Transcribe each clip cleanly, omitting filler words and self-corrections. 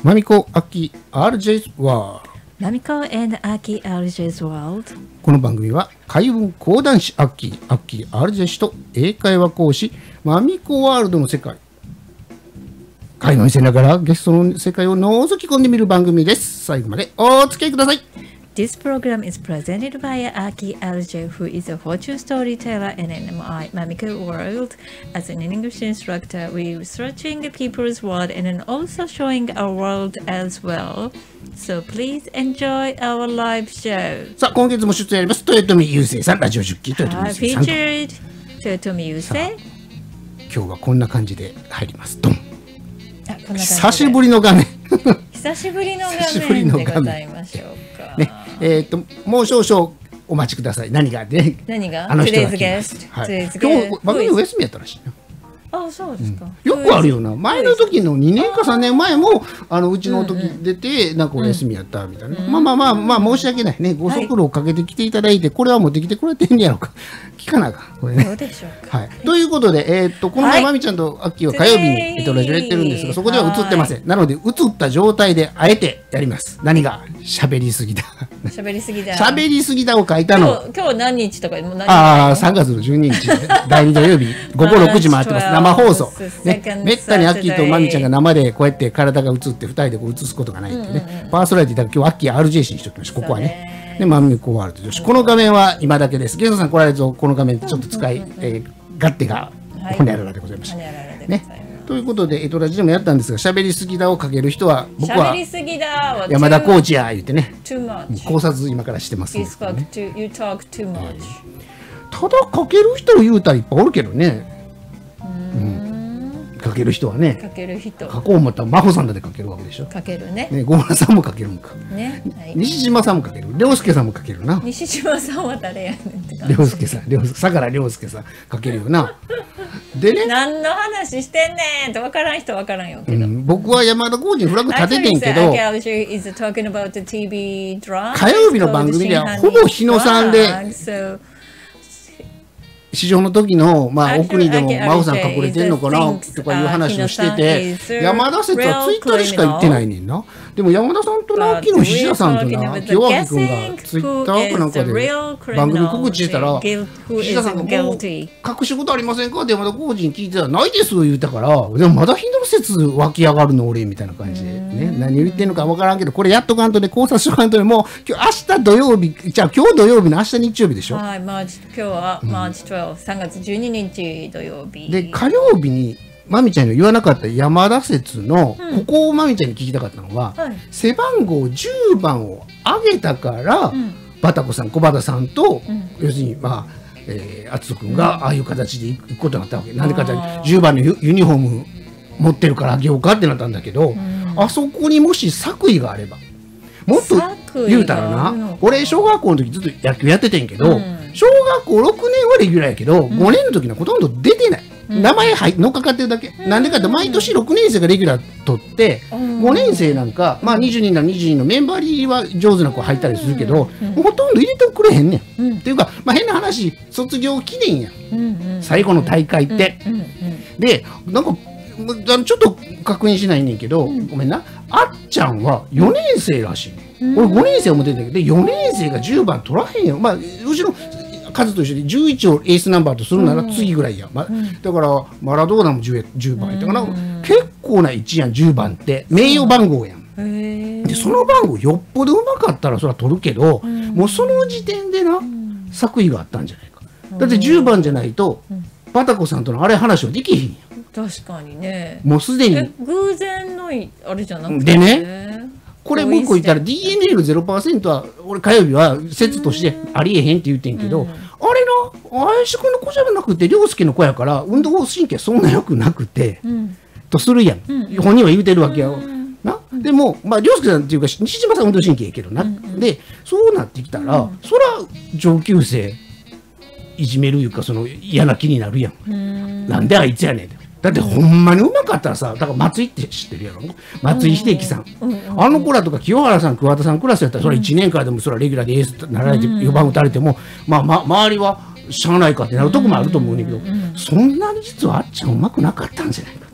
マミコアキ RJ's World。 マミコ and アキ RJ's World。 この番組は海運講談師アッキー RJ 氏と英会話講師マミコワールドの世界、会話を見せながらゲストの世界を覗き込んでみる番組です。最後までお付き合いください。 This program is presented by Aki RJ, who is a fortune storyteller and an MI Mamiko World. As an English instructor, we're researching people's world and also showing our world as well. So please enjoy our live show. さあ、今月も出演あります豊臣雄星さん、ラジオ10期豊臣雄星さんと。 Featured 豊臣雄星。 今日はこんな感じで入ります。ドン。 こんな感じで久しぶりの画面。 久しぶりの画面でございましょうか。 ね、もう少々お待ちください。何がね、 何があの人が Today's 来ます。 guest。 はい、 Today's 今 guest。 日番組お休みやったらしいな。 あ、そうですか。 よくあるよな。前の時の2年か3年前もうちの時出てなんかお休みやったみたいな。まあ申し訳ないね。ご足労かけてきていただいて、これは持ってきてくれてんやろうか。聞かなあかんこれね。 どうでしょうか。 はい。ということでこの前まみちゃんとアッキーは火曜日にラジオやってるんですが、そこでは映ってません。なので映った状態であえてやります。何が喋りすぎだ。 喋りすぎだ。 喋りすぎだを書いたの。 今日何日とかもう何日？ 3月の12日第2土曜日午後6時回ってます。生放送。ね、めったにアッキーとマミちゃんが生でこうやって体が映って2人でこう映すことがないんでね、パーソナリティだから今日アッキー RJ にしておきましょう。ここはね。で、マミコワールド女子。この画面は今だけです。ゲストさん来られるとこの画面ちょっと使い、勝手がほにゃららでございました。ね。ということで、ラジオもやったんですが、喋りすぎだをかける人は、僕は山田コーチや言ってね、考察今からしてます、ね。ただかける人を言うたらいっぱいおるけどね。かける人はね、 かける人書こう思ったら真帆さんだって書けるわけでしょ。 かけるね。 ゴーラさんも書けるんか。 ね。 西島さんも書ける。涼介さんも書けるな。 西島さんは誰やねんって感じ。 涼介さん、相良涼介さん書けるよな。でね。 何の話してんねんって分からん人分からんよけど。 僕は山田浩二にフラグ立ててんけど。火曜日の番組ではほぼ日野さんで。市場の時の奥にでも真帆さん隠れてんのかなとかいう話をしてて、山田説はツイッターでしか言ってないねんな。でも山田さんと直樹の菱田さんとな清明君がツイッターかなんかで番組告知したら、菱田さんがもう隠し事ありませんかって山田浩二に聞いてたらないです言うたから、でもまだ日野説湧き上がるの俺みたいな感じでね、何言ってんのか分からんけど、これやっとかんとね、考察しとかんとね、もう明日土曜日、じゃあ今日土曜日の明日日曜日でしょ。 はい、今日はマーチ12、3月12日土曜日で、火曜日にまみちゃんに言わなかった山田説の、ここをまみちゃんに聞きたかったのは、背番号10番を上げたから、バタコさん小畑さんと、要するに篤人君がああいう形で行くことになったわけ。なんでかって10番のユニフォーム持ってるからあげようかってなったんだけど、あそこにもし作為があればもっと言うたらな、俺小学校の時ずっと野球やっててんけど、小学校6年はレギュラーやけど、5年の時にはほとんど出てない。名前乗っかかってるだけ。なんでかって毎年6年生がレギュラー取って、5年生なんか、20人なら20人のメンバー入りは上手な子入ったりするけど、ほとんど入れてくれへんねん。っていうか、変な話、卒業記念やん。最後の大会って。で、なんか、ちょっと確認しないねんけど、ごめんな。あっちゃんは4年生らしいね。俺5年生思ってたけど、4年生が10番取らへんよ。うちの数と一緒で11をエースナンバーとするなら次ぐらいや。だからマラドーナも 10番やったかな。結構な位置やん、10番って。名誉番号やん。で、その番号よっぽどうまかったらそれは取るけど、もうその時点でな、作為があったんじゃないか。だって10番じゃないと、バタコさんとのあれ話はできへんやん。 確かにね。 もうすでに。 偶然のあれじゃなくて。 でね。これもう一個言ったら DNA の 0% は俺火曜日は説としてありえへんって言ってんけど、あれな林くんの子じゃなくて涼介の子やから運動神経そんな良くなくて、とするやん、本人は言うてるわけやな。でも涼介さんっていうか西島さん運動神経やけどな、でそうなってきたら、そら上級生いじめるいうかその嫌な気になるやん。なんであいつやねん。だってほんまにうまかったらさ、だから松井って知ってるやろ、松井秀喜さん、あの子らとか清原さん桑田さんクラスやったらそれ1年間でもそれはレギュラーでエースなられて4番打たれても周りはしゃあないかってなるとこもあると思うんだけど、そんなに実はあっちゃんうまくなかったんじゃないかと。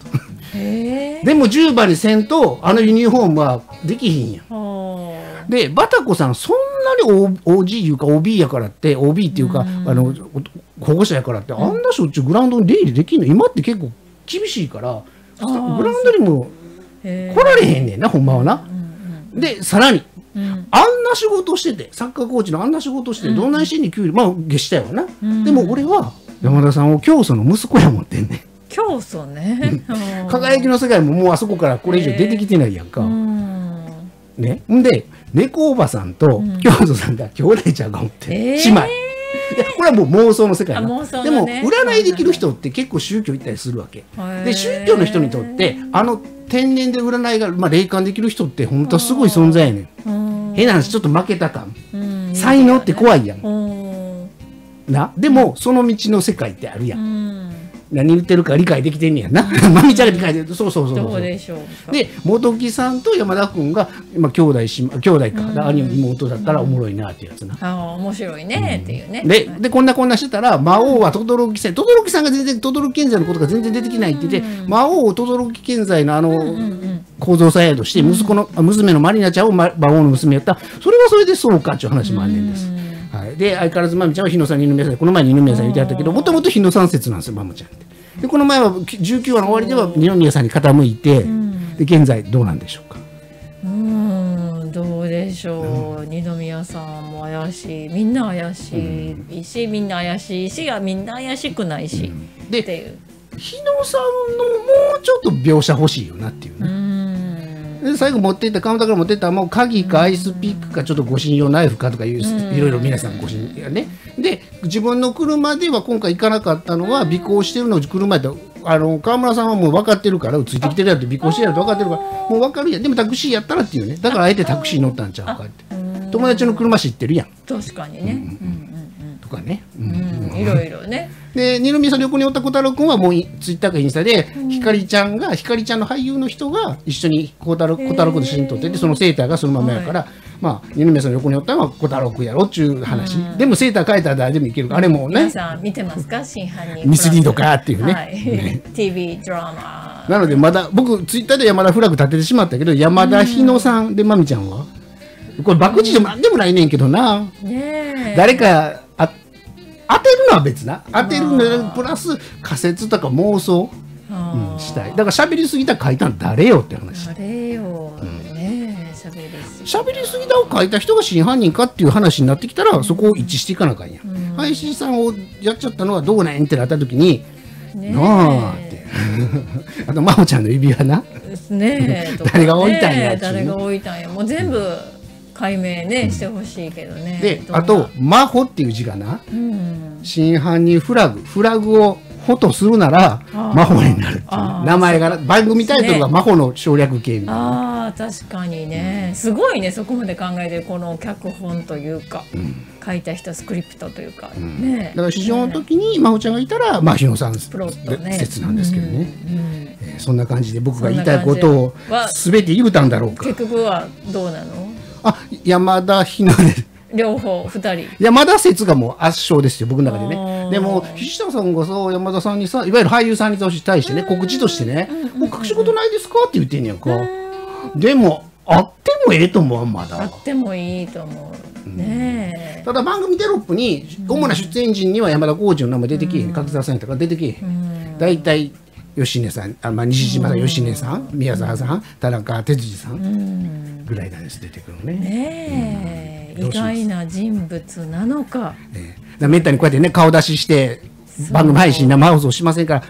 でも10番にせんとあのユニフォームはできひんやん。でバタコさんそんなに OG いうか OB やからって OB っていうか、保護者やからって、あんなしょっちゅうグラウンドに出入りできんの。今って結構厳しいからグラウンドにも来られへんねんな、ほんまはな。でさらに、あんな仕事してて、サッカーコーチのあんな仕事して、どんなに給料まあ月下やわな、でも俺は山田さんを教祖の息子やもってんねん。 教祖ね。 輝きの世界ももうあそこからこれ以上出てきてないやんか。ね、んで猫おばさんと教祖さんが兄弟ちゃうかもって、姉妹。これはもう妄想の世界な、でも占いできる人って結構宗教行ったりするわけで、宗教の人にとって天然で占いが、霊感できる人って本当はすごい存在やねん。変な話、ちょっと負けた感、才能って怖いやんな。でもその道の世界ってあるやん。何言ってるか理解できてんねやな。まみちゃんが理解できてる。そう。 どうでしょうか。 で元木さんと山田君が今兄弟か、兄妹だったらおもろいなってやつな。 面白いねっていうね。 でこんなしてたら魔王は轟さんが全然轟建材のことが全然出てきないって言って、魔王を轟建材の構造作用として娘のマリナちゃんを魔王の娘やった。それはそれでそうかっていう話もあんねんです。で相変わらずまみちゃんは日野さん二宮さん、この前に二宮さん言ってやったけど、もともと日野さん説なんですよ、まみちゃんって。でこの前は19話の終わりでは二宮さんに傾いて、で現在どうなんでしょうか。 どうでしょう、二宮さんも怪しい、みんな怪しいし、みんな怪しいしがみんな怪しくないし、 でっていう日野さんのもうちょっと描写欲しいよなっていうね。で最後持っていったカウンターから持っていったらもう鍵かアイスピックかちょっと護身用ナイフかとかいういろいろ皆さん護身やね。で自分の車では今回行かなかったのは尾行してるのを車やと川村さんはもう分かってるからついてきてるやって尾行してるやと分かってるからもう分かるやん。でもタクシーやったらっていうね、だからあえてタクシー乗ったんちゃうかって。友達の車知ってるやん。 確かにね。 とかね。 いろいろね。 で二宮さんの横におった小太郎君はもうツイッターかインスタでひかりちゃんの俳優の人が一緒に小太郎君と写真撮ってて、そのセーターがそのままやから、二宮さんの横におったのは小太郎君やろっちゅう話。でもセーター変えたら誰でもいける。あれもね。 皆さん見てますか、真犯人ミスリードかっていうね。 TV ドラマ。 なのでまだ僕ツイッターで山田フラグ立ててしまったけど、山田日野さんでまみちゃんはこれ博打でもなんでもないねんけどな。誰か当てるのは別な、当てるのプラス仮説とか妄想、したい。だから喋りすぎた書いたの誰よって話。 誰よね、 喋りすぎたを書いた人が真犯人かっていう話になってきたら、そこを一致していかなあかんやん。配信さんをやっちゃったのはどうなんってなった時になあってあと真帆ちゃんの指輪な誰が置いたんや、 誰が置いたんや、もう全部解明ねしてほしいけどね。 であと真帆っていう字がな、真犯人フラグをフォトするなら真帆になるっていう、名前が番組タイトルが真帆の省略形みたいな。 確かにね、すごいね、そこまで考えてるこの脚本というか、書いた人スクリプトというかね。だから試乗の時に真帆ちゃんがいたら日野さん説なんですけどね。そんな感じで僕が言いたいことを全て言うたんだろうか。 結局はどうなの？ 山田日野で両方2人山田説がもう圧勝ですよ僕の中でね。でも菱田さんがさ山田さんにさいわゆる俳優さんに対してね告知としてね「もう隠し事ないですか?」って言ってんやんか。でもあってもええと思う。まだあってもいいと思うね。 ただ番組テロップに主な出演陣には山田浩二の名前出てけえへん。柿澤さんやったから出てけえへん。大体吉根さん西島さん吉根さん宮沢さん田中哲司さんぐらいなんです出てくるのね。 意外な人物なのか。 めったにこうやってね顔出しして番組配信生放送しませんから、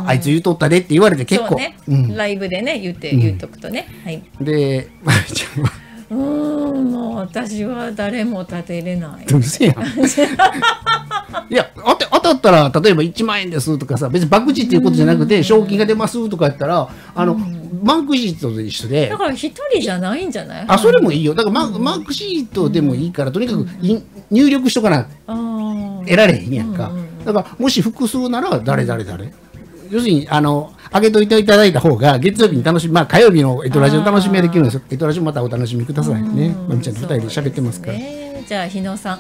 あいつ言うとったでって言われて結構ライブでね言っとくとね。 でまみちゃんはもう私は誰も立てれない。 うるせえやん。いや当たったら例えば1万円ですとかさ、別に博打っていうことじゃなくて賞金が出ますとかやったらマークシートと一緒で、 だから一人じゃないんじゃない？ それもいいよ。だからマークシートでもいいからとにかく入力しとかな得られへんやんか。だからもし複数なら誰要するに上げといていただいた方が月曜日に楽しみ、火曜日のラジオ楽しみができるんですよ。ラジオまたお楽しみくださいね。まみちゃんと2人で喋ってますから。 じゃあ日野さん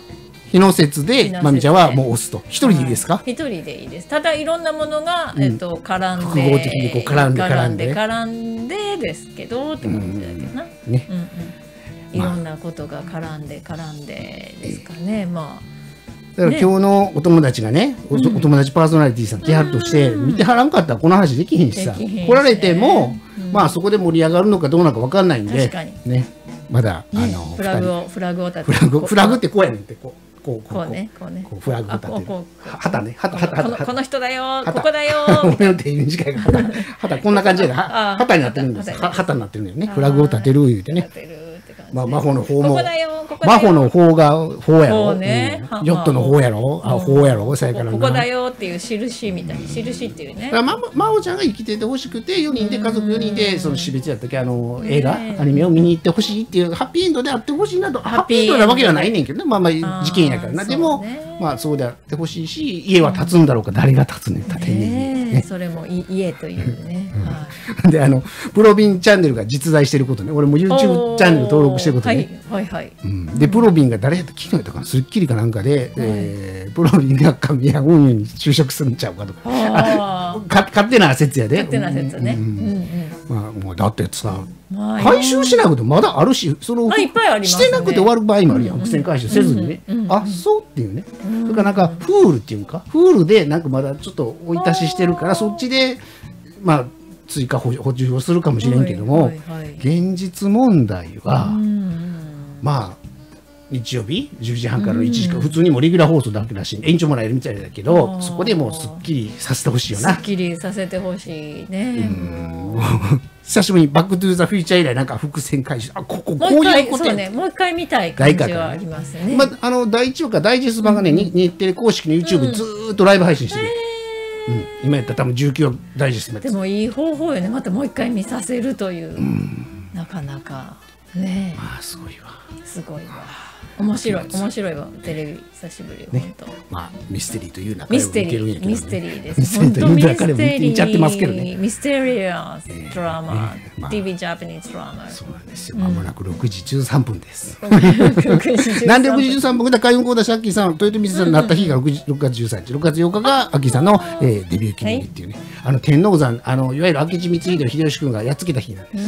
日の説でまみちゃんはもう押すと。一人でいいですか？ 一人でいいです。ただいろんなものが絡んで、 複合的にこう絡んでですけどってことだけどな。ね。いろんなことが絡んでですかね。まあ。 だから今日のお友達がね、お友達パーソナリティさん来はるとして見てはらんかったらこの話できへんしさ、来られてもまあそこで盛り上がるのかどうなのか分かんないんでね、まだフラグを立てて、 フラグってこうやねんってこうこうねフラグを立てる旗ね、旗この人だよ、ここだよ俺の手短いから旗こんな感じで旗になってるんです。旗になってるんだよね。フラグを立てる言うてね。まあ真帆の方も真帆の方が方やろ、ヨットの方やろ、方やろ、そやからここだよっていう印みたいな、印っていうね。 真帆ちゃんが生きててほしくて4人で家族4人でその死別やったっけ映画アニメを見に行ってほしいっていうハッピーエンドであってほしいなと。ハッピーエンドなわけはないねんけどね。まあまあ事件やからな。でもまあそうであってほしいし、家は建つんだろうか、誰が建つねん、建てね。それも家というね。 でプロビンチャンネルが実在してることね。俺も YouTube チャンネル登録してることね。でプロビンが誰やった昨日やったかな、スッキリかなんかでプロビンが神谷運輸に就職するんちゃうかとか、勝手な説やで。 勝手な説ね。 まあもうだってさ、回収しなくてまだあるし、そのしてなくて終わる場合もあるやん。伏線回収せずにね、あそうっていうね。それからなんかフールっていうか、フールでなんかまだちょっと追い足ししてるから、そっちでまあ追加補充をするかもしれんけども、現実問題はまあ日曜日10時半からの1時間、普通にもレギュラー放送だけだし延長もらえるみたいだけど、そこでもうすっきりさせてほしいよな。 すっきりさせてほしいね。 久しぶりにバックトゥーザフューチャー以来なんか伏線回収、こういうことやね。 もう一回見たい感じはありますね。 第1話かダイジェスト版がね、日テレ公式の YouTube ずーっとライブ配信してる。今やったら多分19話ダイジェストまで。 でもいい方法よね。またもう一回見させるという、なかなかね。 すごいわ。 すごいわ。面白いわ。テレビ久しぶり本当。 まあミステリーという中でミステリーです。 本当ミステリー見ちゃってますけどね。 ミステリアスドラマ、TV ジャパニーズドラマ。 そうなんですよ。まもなく6時13分です。なんで6時13分だ。開運講座シャッキーさん、豊臣さんになった日が6月13日、6月8日がアッキーさんのデビュー記念日っていうね。天王山いわゆる明智光秀秀吉君がやっつけた日なんです。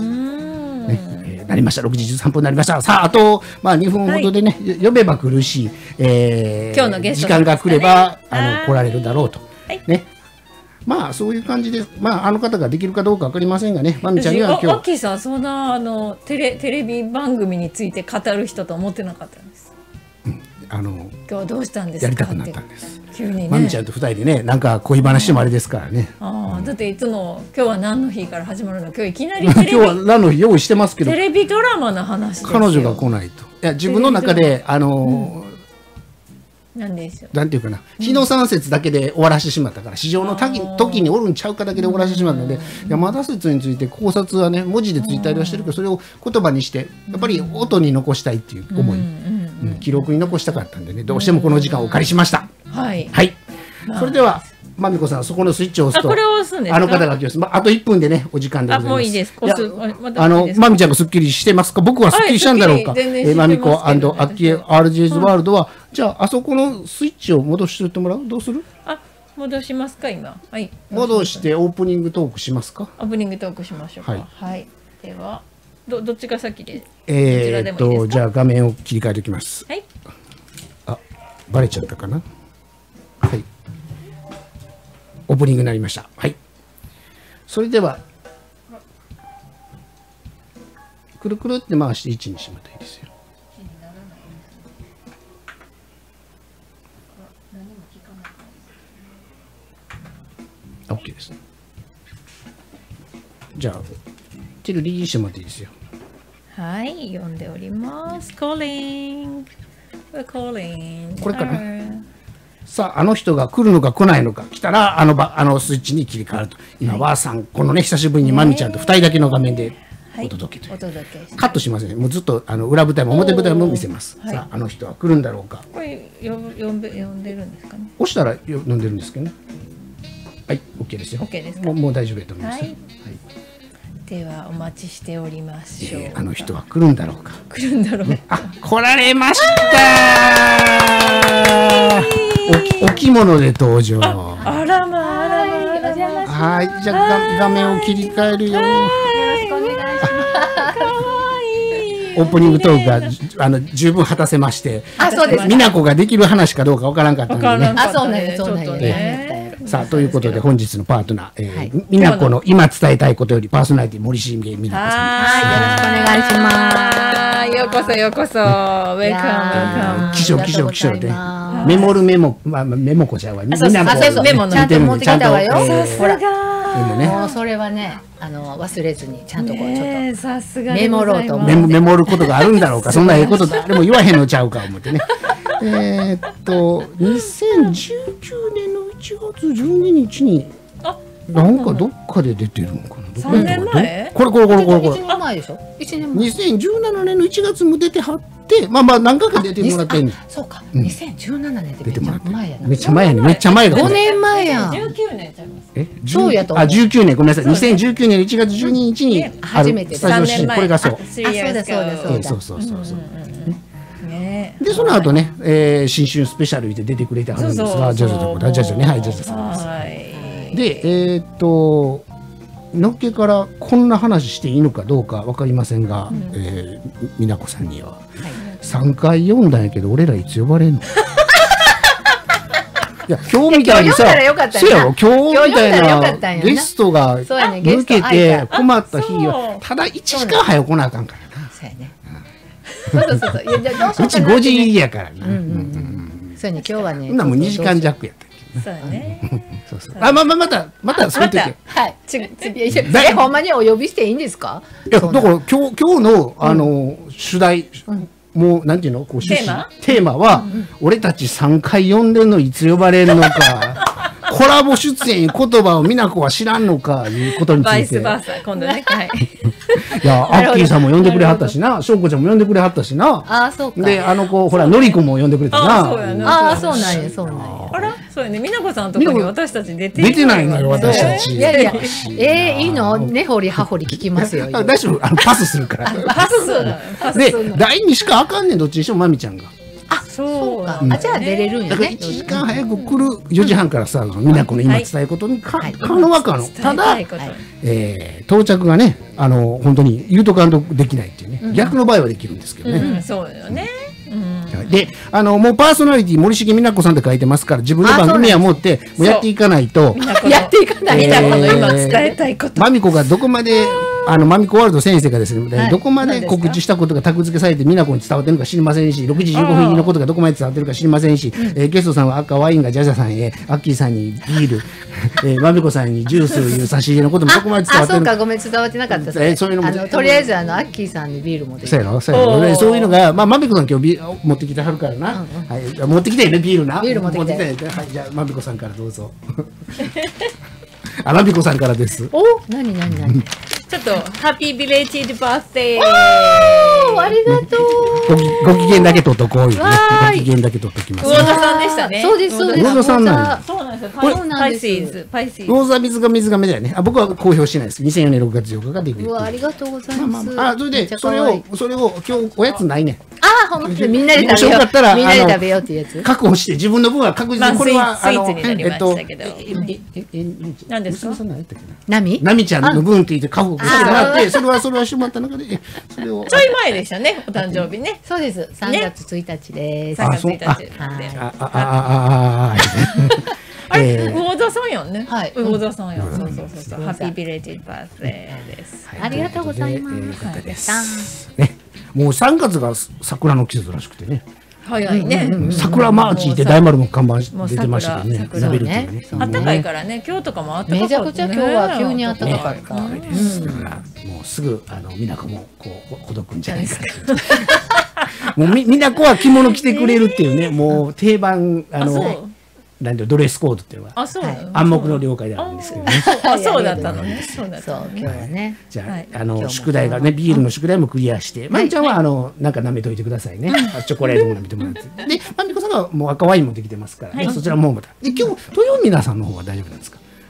なりました。6時13分になりました。さああと2分ほどでね、呼べば来るし、 今日のゲスト時間が来れば来られるだろうとね。まあそういう感じで、あの方ができるかどうか分かりませんがね。まみちゃんには今日アッキーさん、そんなテレビ番組について語る人と思ってなかったんです。今日はどうしたんですか。 やりたくなったんです。 急にね。 まみちゃんと2人でね、なんか恋話もあれですからね。 だっていつも今日は何の日から始まるの、今日いきなり今日は何の日用意してますけど、 テレビドラマの話ですよ。 彼女が来ないと。いや自分の中でなんでしょう。 なんていうかな、日の三節だけで終わらしてしまったから、市場の時におるんちゃうかだけで終わらしてしまったので、山田説について考察はね、文字でついたりはしてるけど、それを言葉にしてやっぱり音に残したいっていう思い、記録に残したかったんでね、どうしてもこの時間をお借りしました。はい。それではまみこさん、そこのスイッチを押すと、 これを押すんですか。 あの方が来ます。あと1分でね、お時間でございます。 もういいです。 まみちゃんがすっきりしてますか。僕はすっきりしたんだろうか。まみこ&アッキー RJ's ワールドは、じゃああそこのスイッチを戻してってもらう。どうする？ 戻しますか今。はい。 戻してオープニングトークしますか。 オープニングトークしましょうか。はい。ではどっちが先で？ じゃあ画面を切り替えておきます。 はい。 バレちゃったかな。はい。オープニングになりました。はい。それではくるくるって回して1にしまったらいいですよ。OK です。じゃあテレビリリーしてもらっていいですよ。 はい、読んでおります。Calling。We're calling。 これかな。さあ、あの人が来るのか来ないのか、来たらあのスイッチに切り替わると。今はさん、このね、久しぶりにまみちゃんと2人だけの画面でお届けという。カットしません。もうずっと裏舞台も表舞台も見せます。さあ、あの人は来るんだろうか。 これ呼んでるんですかね。 押したら呼んでるんですけどね。はい、OK ですよ。 OK ですか。 もう大丈夫だと思います。はい。 ではお待ちしておりましょう。 あの人は来るんだろうか。 来るんだろうか。 あ、来られました。お着物で登場。 あらまあらまあらま。 はい、じゃあ画面を切り替えるよ。 よろしくお願いします。 オープニングトークが十分果たせまして、 あ、そうです。 美奈子ができる話かどうかわからんかったのでね。 あ、そうなんや、そうなんや。 さあということで本日のパートナー、美奈子の今伝えたいことよりパーソナリティ森重美奈子さん。 はい、よろしくお願いします。 ようこそようこそ。ウェルカム。 気象で。メモるメモ、メモこちゃうわ。 メモちゃんと持ってきたわよ。ほら。もうそれはね、忘れずにちゃんとこうちょっとさすがメモろうと思って。 メモることがあるんだろうか。そんなええこと誰も言わへんのちゃうか思ってね。2019年の1月12日になんかどっかで出てるのかな。 3年前？ これ。 1年前でしょ。1年前。 2017年の1月も出てはって、まあ何回か出てもらってんねん。 そうか。2017年で出てもらって前やな。 めっちゃ前やね。めっちゃ前だ。 5年前や。 19年ちゃいます。 そうやと思う。 19年ごめんなさい。2019年の1月12日に初めてスタジオ出演。これがそう。 そうそう。でその後ね、新春スペシャルで出てくれてはるんですが、ジャジャね、はい、ジャジャさんです。で、のっけからこんな話していいのかどうかわかりませんが、美奈子さんには3回読んだんやけど、俺らいつ呼ばれんの？いや今日みたいにさ、そうやろ、今日みたいなゲストが抜けて困った日はただ1時間早く来なあかんからな。 そうやね。そううち5時やからな。 そうね、今日はね。 もう2時間弱やった。 そうね。 あ、またその時。 はい。ほんまにお呼びしていいんですか？ いや、だから今日の主題、もうなんていうの、こうテーマは俺たち3回呼んでんのいつ呼ばれるのか。コラボ出演言葉を美奈子は知らんのかいうことについて。 バイスバーサ今度ね。はい。 いや、アッキーさんも呼んでくれはったしな、しょうこちゃんも呼んでくれはったしな。 あ、そうか。 で、子ほらのりこも呼んでくれたな。 あ、そうなんや、そうなんや。 あら、そうやね。美奈子さんのとこに私たち出てないのよ、私たち。 いやいや、いいの？根掘り葉掘り聞きますよ。 大丈夫、パスするから。 パス。 で、第2しかあかんねん、どっちにしてもまみちゃんが。 あ、そうか。じゃあ出れるんやね。 だから1時間早く来る4時半からさ、美奈子の今伝えることに可能は可能。ただ、到着がね、本当に言うとかんとできないっていうね。逆の場合はできるんですけどね。 そうよね。 で、もうパーソナリティ森重美奈子さんって書いてますから、自分の番組は持ってもうやっていかないと。 やっていかないと。 今伝えたいこと。 まみこがどこまでマミコワールド先生がですね、どこまで告知したことがタグ付けされて美奈子に伝わってるのか知りませんし、6時15分入りのことがどこまで伝わってるか知りませんし、ゲストさんは赤ワインがジャジャさんへ、アッキーさんにビール、まみこさんにジュースいう差し入れのこともどこまで伝わってるのか。 そうか、ごめん、伝わってなかった。そういうのもとりあえずアッキーさんにビール持ってきて。 そういうのが、まみこさん今日持ってきてはるからな。持ってきてね、ビールな。 ビール持ってきて。 はい、じゃあまみこさんからどうぞ。まみこさんからです。 お、何ちょっとハッピービレッジバースデー。 ありがとう。 ご機嫌だけ取っとこういうね。ご機嫌だけ取っときます。 魚座さんでしたね。 そうですそうです。 魚座さんなんです。そうなんですよ。パイシーズ。 魚座水亀だよね。僕は公表してないです。2004年6月8日がデビュー。 うわ、ありがとうございます。 それでそれを今日おやつないね。 ほんとみんなで食べよう。みんなで食べようっていうやつ。 確保して自分の分は確実にこれはスイーツになりましたけど。何ですか？ ナミちゃんの分って言って確保してもらって、それはしてもらった中でそれをちょい前でしたね、お誕生日ね。 そうです。3月1日です。 3月1日。あれ、魚座さんやんね。はい。魚座さんやん。そう。ハッピービレッジバースデーです。 ありがとうございます。 もう3月が桜の季節らしくてね。 早いね。 桜マーチって大丸も看板出てましたけどね。 桜ね。暖かいからね。今日とかも暖かかった。 めちゃくちゃ今日は急に暖かかった。 もうすぐ美奈子もこうほどくんじゃないかと。もう美奈子は着物着てくれるっていうね。もう定番なんてドレスコードっていうのは暗黙の了解であるんですけどね。 そうだったのね。 そう今日はね。 じゃあ宿題がねビールの宿題もクリアして、まみちゃんはなんか舐めといてくださいね。チョコレートも舐めてもらって。でまみこさんがもう赤ワインもできてますから、そちらもまた。で今日豊美奈さんの方は大丈夫なんですか？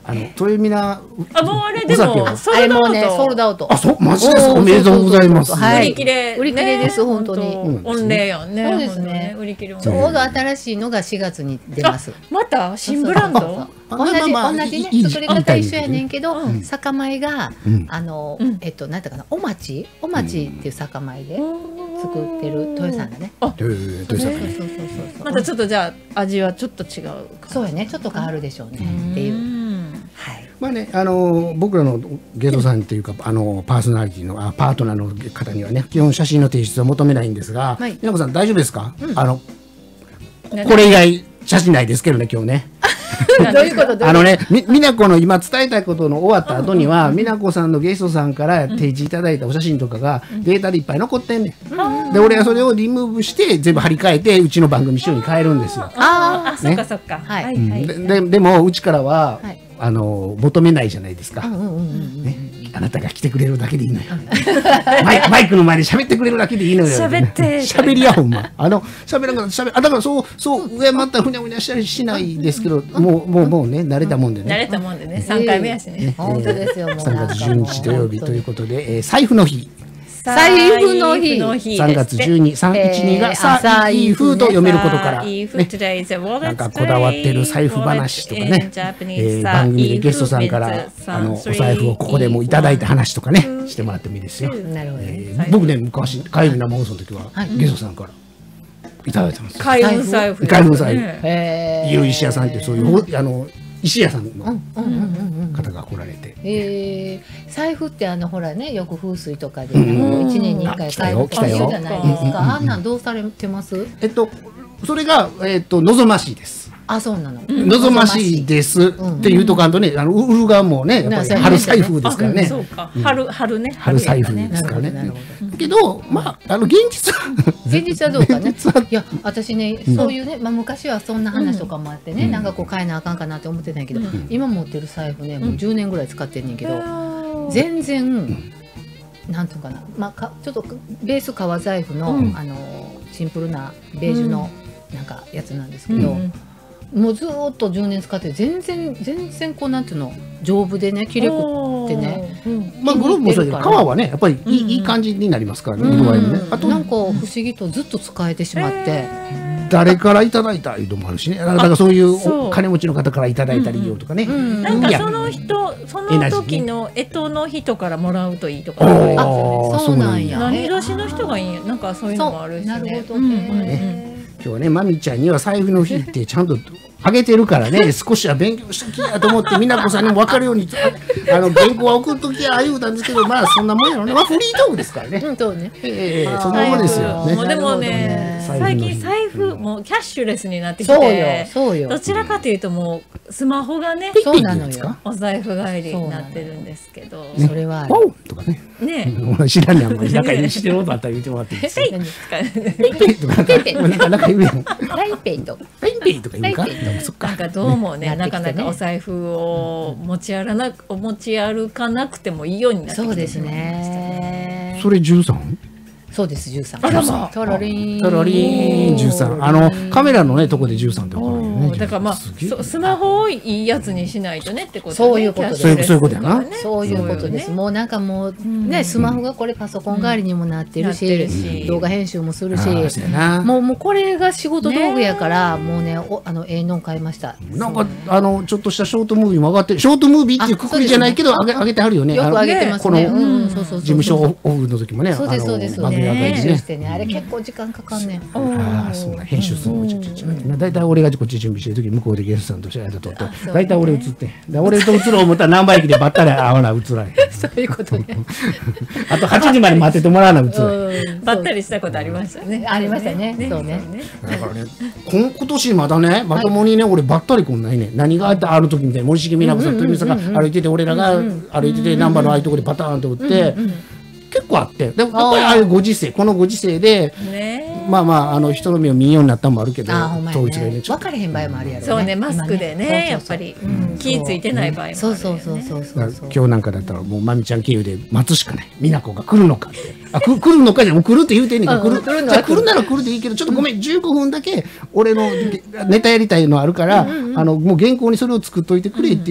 豊見なあ、もうあれでもあれもうねソールドアウト。 あ、そう、マジです。おめでとうございます。 はい、 売り切れです本当に。 御礼やんね。 そうですね。 売り切れ。 ちょうど新しいのが4月に出ます。 また新ブランド？ 同じね、作り方一緒やねんけど、酒米がなんてかな、お町っていう酒米で作ってる豊さんがね。 豊さん。 またちょっとじゃあ味はちょっと違う。 そうやね、ちょっと変わるでしょうねっていう。 はい、まあね、僕らのゲストさんっていうかパーソナリティのパートナーの方にはね基本写真の提出は求めないんですが、美奈子さん大丈夫ですか？これ以外写真ないですけどね今日ね。 どういうこと？ 美奈子の今伝えたいことの終わった後には美奈子さんのゲストさんから提示いただいたお写真とかがデータでいっぱい残ってんねん。で俺はそれをリムーブして全部貼り替えてうちの番組仕様に変えるんですよ。 ああ、そっかそっか。 でもうちからは求めないじゃないですか。あなたが来てくれるだけでいいのよ。マイクの前で喋ってくれるだけでいいのよ。喋りやほんま。喋らんからだからそう上またふにゃふにゃしたりしないですけど、もうね慣れたもんでね。 慣れたもんでね。3回目やしね。 本当ですよ。 3月12日土曜日ということで財布の日。 財布の日。 3月12、312が財布と読めることからね、なんかこだわってる財布話とかね、番組でゲストさんからお財布をここでもいただいた話とかねしてもらってもいいですよ。僕ね昔海運生放送の時はゲストさんからいただいてます。 海運財布。 ゆう石屋さんってそういう石屋さんの方が来られて、 財布ってほらねよく風水とかで1年に1回買うじゃないですか。あんなんどうされてます？ それが望ましいです。 あ、そうなの。 望ましいですっていうとかんとね、売る側もね、やっぱり春財布ですからね。 そうか。春ね。 春財布ですからね。けど、まあ現実はどうかね。いや、私ね、そういうね、昔はそんな話とかもあってね、なんかこう変えなあかんかなって思ってたんやけど、今持ってる財布ね、もう10年ぐらい使ってんねんけど、全然なんていうかな、ちょっとベース革財布のシンプルなベージュのなんかやつなんですけど。もうずっと10年使って全然こうなんていうの丈夫でね、綺麗くってね。 まあグローブもそうだけど革はねやっぱりいい感じになりますからね、色合いもね。 あとなんか不思議とずっと使えてしまって。 誰からいただいたいうのもあるしね。だからそういう金持ちの方からいただいたりよとかね。 なんかその時の干支の人からもらうといいとか。 そうなんや。 何年の人がいいんや。なんかそういうのもあるしね。 なるほどね。 今日はねまみちゃんには財布の日ってちゃんとあげてるからね少しは勉強しときやと思って美奈子さんにも分かるように原稿は送っときや言うたんですけど、まあそんなもんやろね。フリートークですからね。 そうね。 そんなもんですよね。 でもね最近財布もうキャッシュレスになってきて、どちらかというともうスマホがねそうなのよ。 お財布帰りになってるんですけど、 それはワオとかね。ね知らんねん。なんかしてることあったら言ってもらっていいですか。ペイペイとかなんか言うやん。 ライペイとペイペイとか言うか。 なんかどうもねなかなかお財布を持ち歩かなくてもいいようになってきてそうですね。 それ13？ そうです13。トロリン13。カメラのねとこで13って分かるよね。 だからまあスマホをいいやつにしないとねってこと。 そういうことです。 そういうことやな。 そういうことです。もうなんかもうねスマホがこれパソコン代わりにもなってるし、動画編集もするし、もうこれが仕事道具やからもうねの買いました。 なんかちょっとしたショートムービーも上がって、ショートムービーっていうくくりじゃないけど上げてはるよね。 よく上げてますね。 事務所オフの時もね。 そうですそうです。編集してね、あれ結構時間かかんねん。 ああ、そうだ、編集するの。だいたい俺がこっち準備してる時、向こうでゲストさんとしてやると、だいたい俺映って、俺と映ろう思ったら何倍機でばったり合わな映らへん。 そういうことね。 あと8時まで待っててもらわな映らへん。 ばったりしたことありましたね。 ありましたね。そうね。 だからね、今年まだね、まともにね、俺ばったりこんないね。何があったある時みたいに森重美奈子さんと美さんが歩いてて、俺らが歩いてて、難波のああいうところでパターンと打って。結構あって、でもやっぱりああいうご時世、このご時世で、まあまあ人の目を見んようになったのもあるけど、 統一がね、分かれへん場合もあるやろね。 そうね、マスクでね、やっぱり気ついてない場合もある。そう。 今日なんかだったらもうまみちゃん経由で待つしかない。美奈子が来るのかって、来るのかじゃもう来るって言うてんねんから、来るなら来るでいいけど、ちょっとごめん15分だけ俺のネタやりたいのあるから、もう原稿にそれを作っといてくれって言って。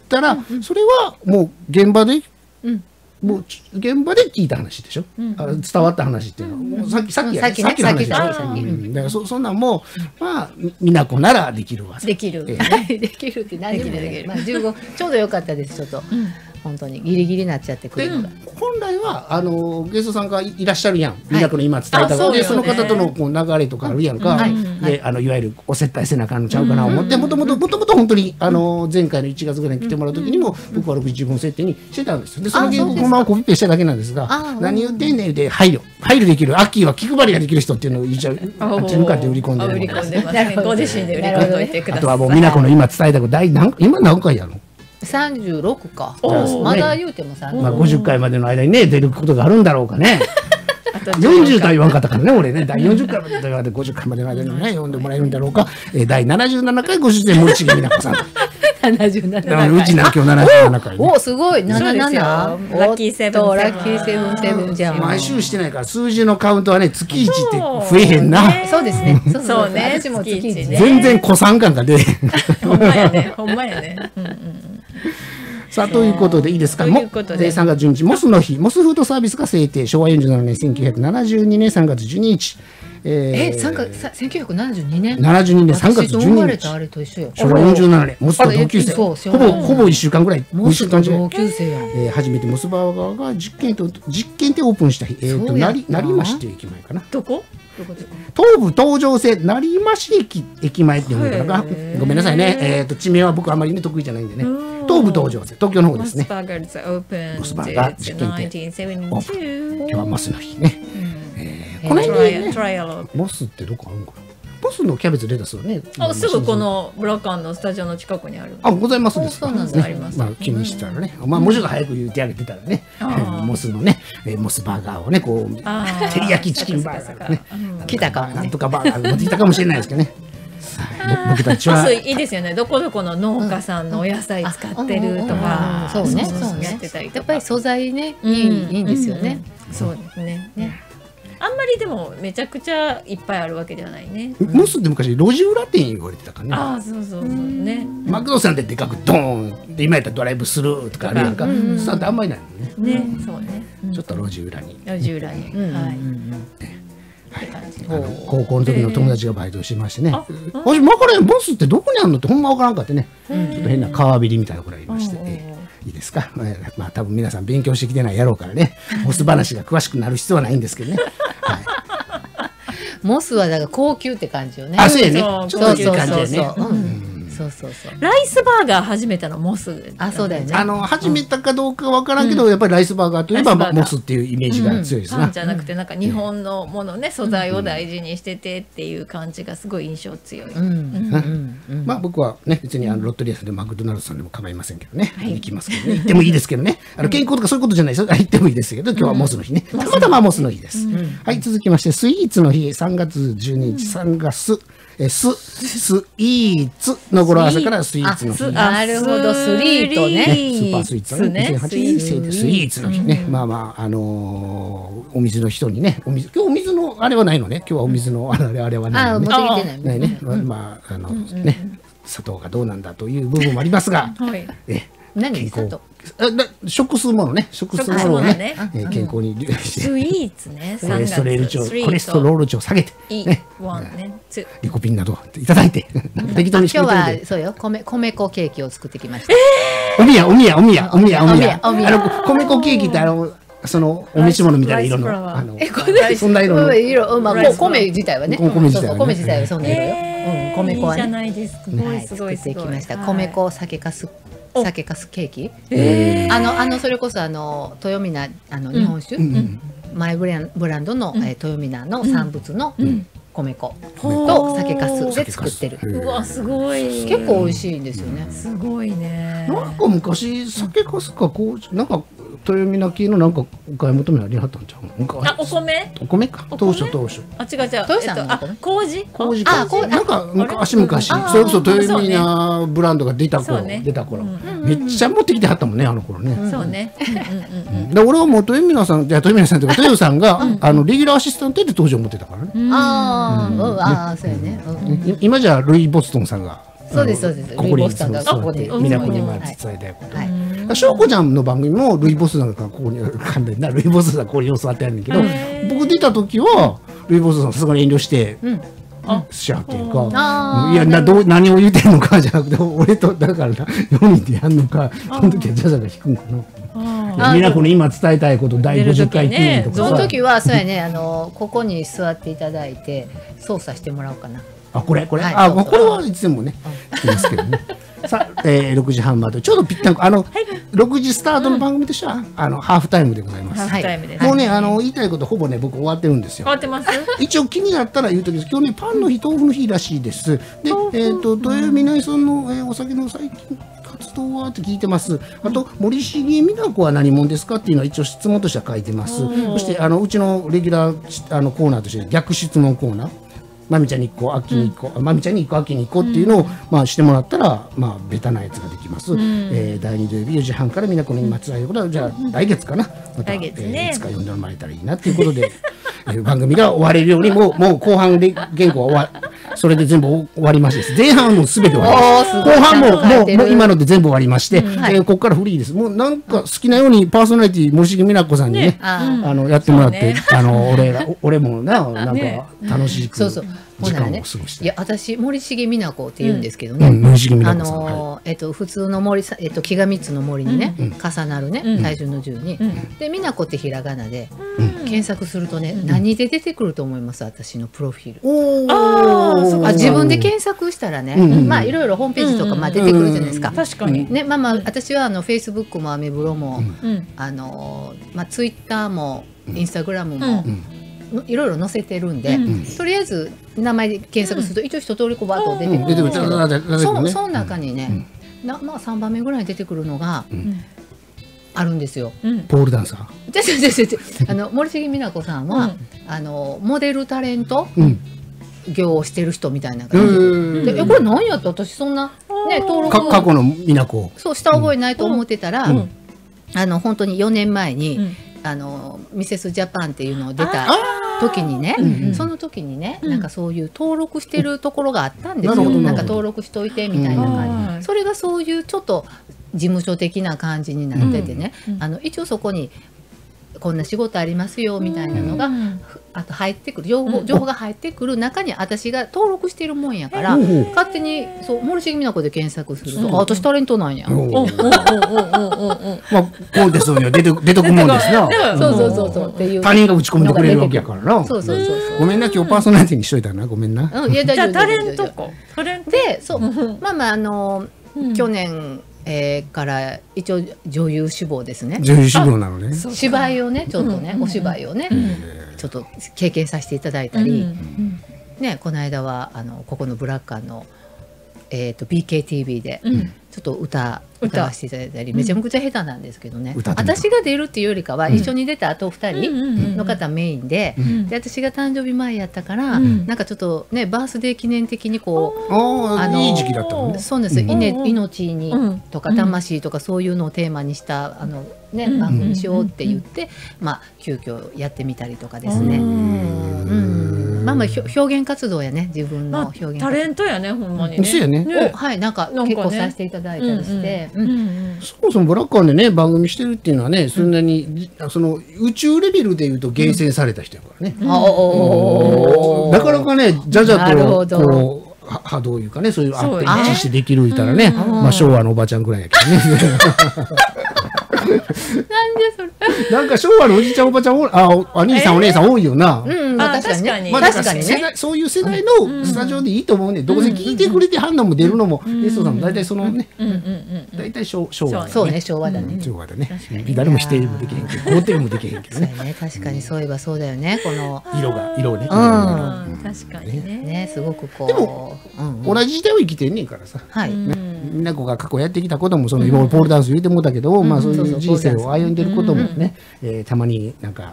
ったら、それはもう現場で、もう現場で聞いた話でしょ、伝わった話っていうのは、もうさっきの話でしょ。だからそんなんもまあ美奈子ならできるわ。 できるできるって何でもね、まあ15ちょうどよかったです。ちょっと本当にギリギリになっちゃってくるのが。 本来はゲストさんがいらっしゃるやん、美奈子の今伝えたので、その方とのこう流れとかあるやんか、でいわゆるお接待せなあかんのちゃうかな思って、もともと本当に前回の1月ぐらいに来てもらう時にも僕は60分設定にしてたんですよ。でその原稿をまあコピペしただけなんですが、何言ってんねんで配慮できる、アッキーは気配りができる人っていうのを言っちゃう、あっちに向かって売り込んでる。 売り込んでますね。ご自身で売り込んでいてください。 あとはもう美奈子の今伝えたこと今何回やろ 36か。まだ言うても30。 まあ50回までの間にね出ることがあるんだろうかね。40とは言わんかったからね、俺ね。第40回までと言われて50回までの間にね読んでもらえるんだろうか。第77回ご出演森重美奈子さん。 77 回。うちな今日77回。 おすごい77。 ラッキーセブンラッキーセブンセブンじゃん。 毎週してないから数字のカウントはね月1って増えへんな。 そうですね。 そうね。 私も月1ね。 全然古参感が出へん。 ほんまやね。ほんまやね。 さあということでいいですか。3月12日モスの日、モスフードサービスが制定。昭和47年1972年3月12日。 1972年 72年3月12日。 あれと一緒よ。 昭和47年モスと同級生。ほぼ1週間ぐらい。 モスと同級生や。 初めてモスバーガーが実験店オープンした日。成増市駅前かな。 どこ？ 東武東上線成増駅前っていうのかな。ごめんなさいね。地名は僕あまりね得意じゃないんでね。東武東上線、東京の方ですね。モスバーガー実験店オープン。今日はモスの日ね。この辺にね、モスってどこあるのかな。モスのキャベツレタスはね。 すぐこのブラカンのスタジオの近くにある。 ございますですか。 そうなんだ、あります。 まあ気にしたらね、まあもうちょっと早く言ってあげてたらね、モスのね、モスバーガーをね、こう照り焼きチキンバーガーね、 来たかもなんとかバーガー持ってきたかもしれないですけどね。僕たちは。 いいですよね。どこどこの農家さんのお野菜使ってるとか。 そうね、そうね。やっぱり素材ね、いいんですよね。 そうですね。あんまりでもめちゃくちゃいっぱいあるわけではないね。 モスって昔路地裏店言われてたからね。そうね。 マクドさんででかくドーンで今やったらドライブスルーとかあるやんか。そうってあんまりないもんね。 ね、そうね。 ちょっと路地裏に。 路地裏に。はい。 高校の時の友達がバイトしてましてね。私分からん、モスってどこにあるのってほんま分からんかってね。ちょっと変な川べりみたいな子がいまして。いいですか。まあ多分皆さん勉強してきてないやろうからね。モス話が詳しくなる必要はないんですけどね。 モスはだから高級って感じよね。 そうやね。ちょっといい感じやね。 そうライスバーガー始めたのモス。 そうだよね。 始めたかどうかわからんけど、やっぱりライスバーガーといえばモスっていうイメージが強いですね。 じゃなくてなんか日本のものね、素材を大事にしててっていう感じがすごい印象強い。 まあ僕はね別にロットリアスでマクドナルドさんでも構いませんけどね。行きますけどね。行ってもいいですけどね。健康とかそういうことじゃないですよ。行ってもいいですけど、今日はモスの日ね。たまたまモスの日です。はい、続きましてスイーツの日3月12日3月スイーツの語呂合わせからスイーツの日。 なるほど、スリートね。 スーパースイーツのね。2008年生でスイーツの日ね。まあまあお水の人にね、今日お水のあれはないのね。今日はお水のあれはないのね。 持ってきてないね。まあね、砂糖がどうなんだという部分もありますが、 何砂糖？ 食すものね、食すものをね、健康にスイーツね、 コレステロール値を下げてね、リコピンなどいただいて適当にして今日はそうよ、米粉ケーキを作ってきました。 おみや米粉ケーキってそのお召し物みたいな色のそんな色の米自体はね、米自体はそんな色よ。米粉はね、作ってきました。米粉酒粕ケーキ。それこそ豊見菜日本酒マイブランドの豊見菜の産物の米粉と酒粕で作ってる。 うわすごい。 結構美味しいんですよね。 すごいね。 なんか昔酒粕かこうなんか豊見菜系のなんかお買い求めありはったんちゃう？ お米か。当初。 違う。 豊さんの麹なんか昔それこそ豊見菜ブランドが出た頃めっちゃ持ってきてはったもんね、あの頃ね。 そうね。 で俺はもう豊見菜さんというか豊さんがレギュラーアシスタントで登場持ってたからね。 そうやね。 今じゃルイ・ボストンさんがそうですそうです。 ここにルイボスさんがここでみなこに今伝えたいこと。 はい。 しょうこちゃんの番組もルイボスさんがここに関連なルイボスさんここに教わってやるんだけど、僕出た時はルイボスさんさすがに遠慮してしちゃうっていうか、いや何を言ってんのかじゃなくて、俺とだから4人でやるのか、その時はジャジャが弾くんかな。みなこに今伝えたいこと第50回記念とかその時はそうやね、ここに座っていただいて操作してもらおうかな。 これ、これはいつでもね聞きますけどね。さあ、6時半までちょうどぴったんこ、6時スタートの番組としてはハーフタイムでございます。もうね言いたいことほぼね僕終わってるんですよ。 終わってます。 一応気になったら言うときです。今日ねパンの日豆腐の日らしいです。で豊南さんのお酒の最近活動はって聞いてます。あと森重美奈子は何者ですかっていうのは一応質問としては書いてます。そしてうちのレギュラーコーナーとして逆質問コーナー。まみちゃんに1個、秋に1個、まみちゃんに1個、秋に1個っていうのを、してもらったら、ベタなやつができます。第2土曜日4時半からみなこの今伝えることは、じゃあ来月かな。また、いつか読んでもらえたらいいなっていうことで、番組が終われるように、もう後半で原稿はそれで全部終わりまして、前半もすべて終わりました。後半もう今ので全部終わりまして、ここからフリーです。もうなんか好きなようにパーソナリティ森重美奈子さんにね、やってもらって、俺もなんか楽しく。時間を過ごして。 いや私森重美奈子って言うんですけどね。普通の森さ木が3つの森にね重なるね体重の10にで美奈子ってひらがなで検索するとね何で出てくると思います？私のプロフィール。自分で検索したらねいろいろホームページとか出てくるじゃないですか。 確かにね私はフェイスブックもアメブロもツイッターもインスタグラムも。いろいろ載せてるんで、とりあえず名前で検索すると一応一通りバーッと出てくるんですけど、その中にね、3番目ぐらいに出てくるのがあるんですよ。 ポールダンサー。 森重美奈子さんはモデルタレント業をしてる人みたいな感じで、これ何やって私そんなね登録過去の美奈子そうした覚えないと思ってたら、本当に4年前にミセスジャパンっていうのを出た時にね、その時にねなんかそういう登録してるところがあったんですよ。なんか登録しといてみたいな感じ。それがそういうちょっと事務所的な感じになっててね、一応そこにこんな仕事ありますよみたいなのがあと入ってくる情報が入ってくる中に私が登録してるもんやから勝手にそう森重美奈子で検索すると私タレントなんや。 コンテストには出てくもんですな。 そうっていう他人が打ち込んでくれるわけやからな。 そうごめんな今日パーソナリティにしといたなごめんな。 じゃあタレントか。 でそう去年から一応女優志望ですね。 女優志望なのね。 芝居をねちょっとねお芝居をねちょっと経験させていただいたりねこの間はここのブラッカーのBKTV でちょっと歌わせていただいたりめちゃくちゃ下手なんですけどね私が出るっていうよりかは一緒に出たあと2人の方メインで私が誕生日前やったからなんかちょっとねバースデー記念的にこういい時期だったもんね。 そうです命にとか魂とかそういうのをテーマにした番組にしようって言って急遽やってみたりとかですね。表現活動やね自分の表現タレントやねほんまにね。 そうやね。 はいなんか結構させていただいたりして。 そもそもブラッカーでね番組してるっていうのはねそんなに宇宙レベルでいうと厳選された人やからね。なかなかねジャジャとこう波動いうかねそういうアプリ一致してできるいたらね昭和のおばちゃんぐらいやけどね。 なんでそれなんか昭和のおじちゃんおばちゃんお兄さんお姉さん多いよな。 確かにね。 そういう世代のスタジオでいいと思うね。どうせ聞いてくれて判断も出るのもゲストさんも大体そのね大体昭和そうね昭和だね。 昭和だね。誰も否定もできへんけど肯定もできへんけどね。 確かにそういえばそうだよねこの色ね。 確かにねすごくこう。 でも同じ時代を生きてんねんからさ。みんなが過去やってきたことも今ポールダンス言うてもうたけどそういう人生を歩んでることもねたまになんかほら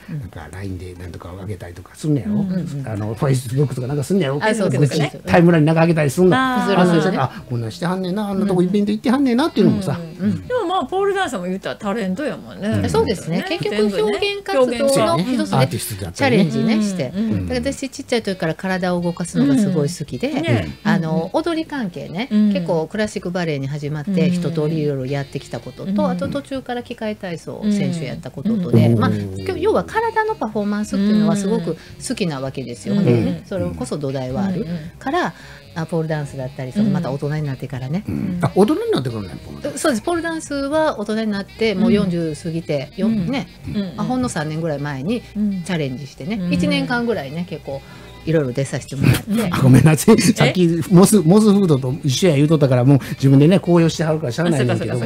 なんか LINE でなんとかあげたりとかすんねやろ、Facebook とかなんかすんねやろ、タイムラインなんかあげたりすんの、こんなんしてはんねんな、あんなとこイベント行ってはんねんなっていうのもさ、 でもまあポールダンサーも言ったらタレントやもんね。 そうですね、結局表現活動の一つでチャレンジねして、だから私ちっちゃい時から体を動かすのがすごい好きで、踊り関係ね、結構クラシックバレエに始まって一通りいろいろやってきたことと、あと途中から器械体操選手やったこととで、要は体のパフォーマンスっていうのはすごく好きなわけですよね。それこそ土台はあるからポールダンスだったり、また大人になってからね、 大人になってからね、 そうです。ポールダンスは大人になってもう40過ぎてね、ほんの3年ぐらい前にチャレンジしてね、1年間ぐらいね結構いろいろ出させてもらって、 ごめんなさい、さっきモズフードと一緒や言うとったから、もう自分でね公表してはるからしゃあないんだけど、もう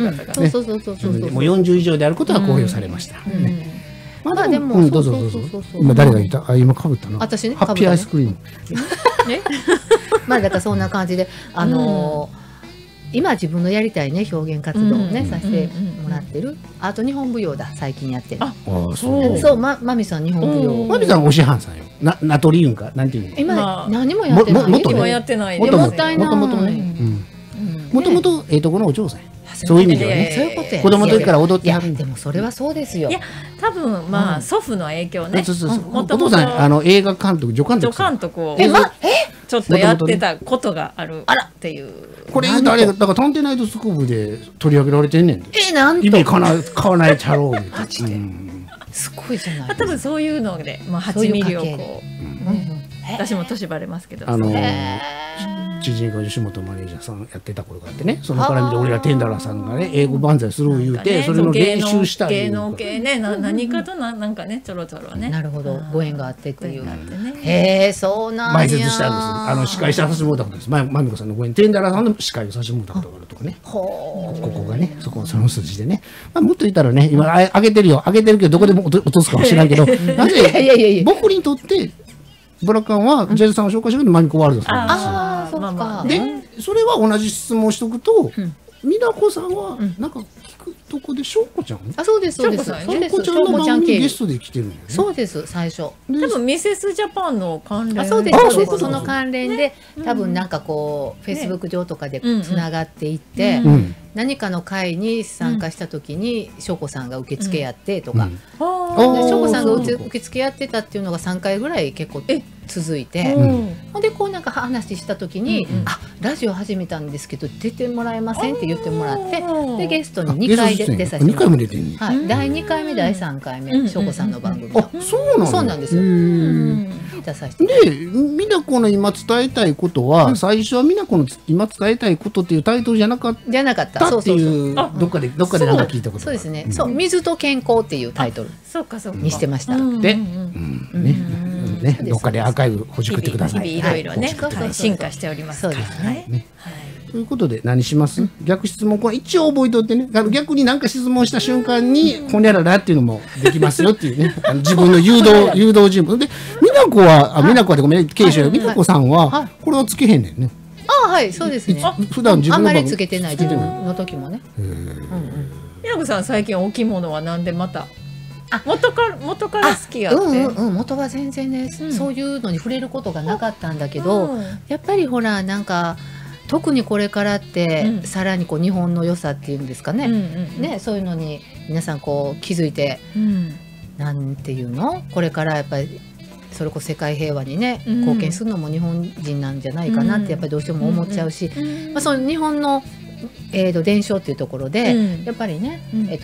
40以上であることは公表されました。 まあでもどうぞどうぞ。今誰が言った？今かぶったの？ 私ね。 ハッピーアイスクリーム。 まあだからそんな感じで今自分のやりたいね表現活動をねさせてもらってる。あと日本舞踊だ最近やってる。そうマミさん日本舞踊。 マミさんお師範さんよ。ナトリウムかなんていうの？ 今何もやってない。 もっとやってない。 もったいない。 もともとこのお嬢さん。そういう意味ではね、 そういうことや。 子供の時から踊ってはる。 でもそれはそうですよ。 いや多分まあ祖父の影響ね。 お父さん映画監督助監督をちょっとやってたことがあるっていう。 これ言うとあれだから探偵ナイトスクープで取り上げられてんねんで。 なんと意味買わないちゃろう。 すごいじゃない。 多分そういうので8ミリをこう私も年バレますけど。 知人が吉本マネージャーさんやってた頃があってね、その絡みで俺らテンダラーさんがね英語万歳する言うて、それの練習した芸能系ね、何かとなんかねちょろちょろね。 なるほど、ご縁があってっていう。へえ、そうなんや。 前説したんです。司会させてもらったことです。まみこさんのご縁、テンダラーさんの司会をさせてもらったことがあるとかね。ここがね、その筋でね。もっと言ったらね、今上げてるけどどこでも落とすかもしれないけど、なぜ僕にとってブラックアンはジェイズさんを紹介してくれてマミコワールドさんなんですよ。でそれは同じ質問をしとくと、美奈子さんはなんか聞くとこでしょうこちゃん。 そうですそうです。 しょうこちゃんの番組にゲストで来てるんだよね。 そうです最初。 多分ミセスジャパンの関連。 そうですそうです。その関連で多分なんかこうフェイスブック上とかでつながっていって何かの会に参加した時にしょうこさんが受付やってとか、しょうこさんが受付やってたっていうのが3回ぐらい結構続いて、でこうなんか話した時にラジオ始めたんですけど出てもらえませんって言ってもらって、でゲストに2回出させてもらって、第2回目第3回目しょうこさんの番組の。そうなんですよ。出させてで美奈子の今伝えたいことは、最初は美奈子の今伝えたいことっていうタイトルじゃなかったっていう、どっかでなんか聞いたこと。 そうですね。そう水と健康っていうタイトルにしてました。 でどっかでアーカイブほじくってください。 日々いろいろね進化しておりますからね。 ということで何します？逆質問、これ一応覚えておいてね。逆に何か質問した瞬間にほにゃららっていうのもできますよっていうね。自分の誘導人物で、美奈子はでごめんね、慶州美奈子さんはこれはつけへんねんね。 はいそうですね。 普段自分のあんまりつけてない自分の時もね。 美奈子さん最近お着物はなんでまた元から好きやって。 元は全然ねそういうのに触れることがなかったんだけど、やっぱりほらなんか特にこれからってさらにこう日本の良さっていうんですかね、そういうのに皆さんこう気づいて、なんていうのこれからやっぱりそれこそ世界平和にね貢献するのも日本人なんじゃないかなってやっぱりどうしても思っちゃうし、その日本の伝承っていうところでやっぱりね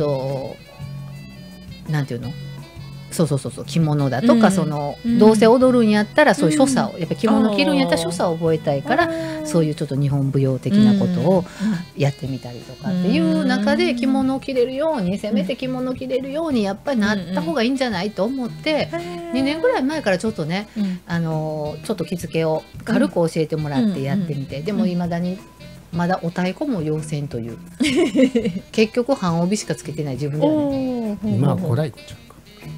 なんていうのそう着物だとか、どうせ踊るんやったらそういう所作をやっぱ着物着るんやったら所作を覚えたいから、そういうちょっと日本舞踊的なことをやってみたりとかっていう中で着物を着れるようにせめて着物を着れるようにやっぱりなった方がいいんじゃないと思って2年ぐらい前からちょっとねちょっと着付けを軽く教えてもらってやってみて、でもいまだにまだお太鼓も要せんという結局半帯しかつけてない自分ではね。 今は小太鼓ちゃうか。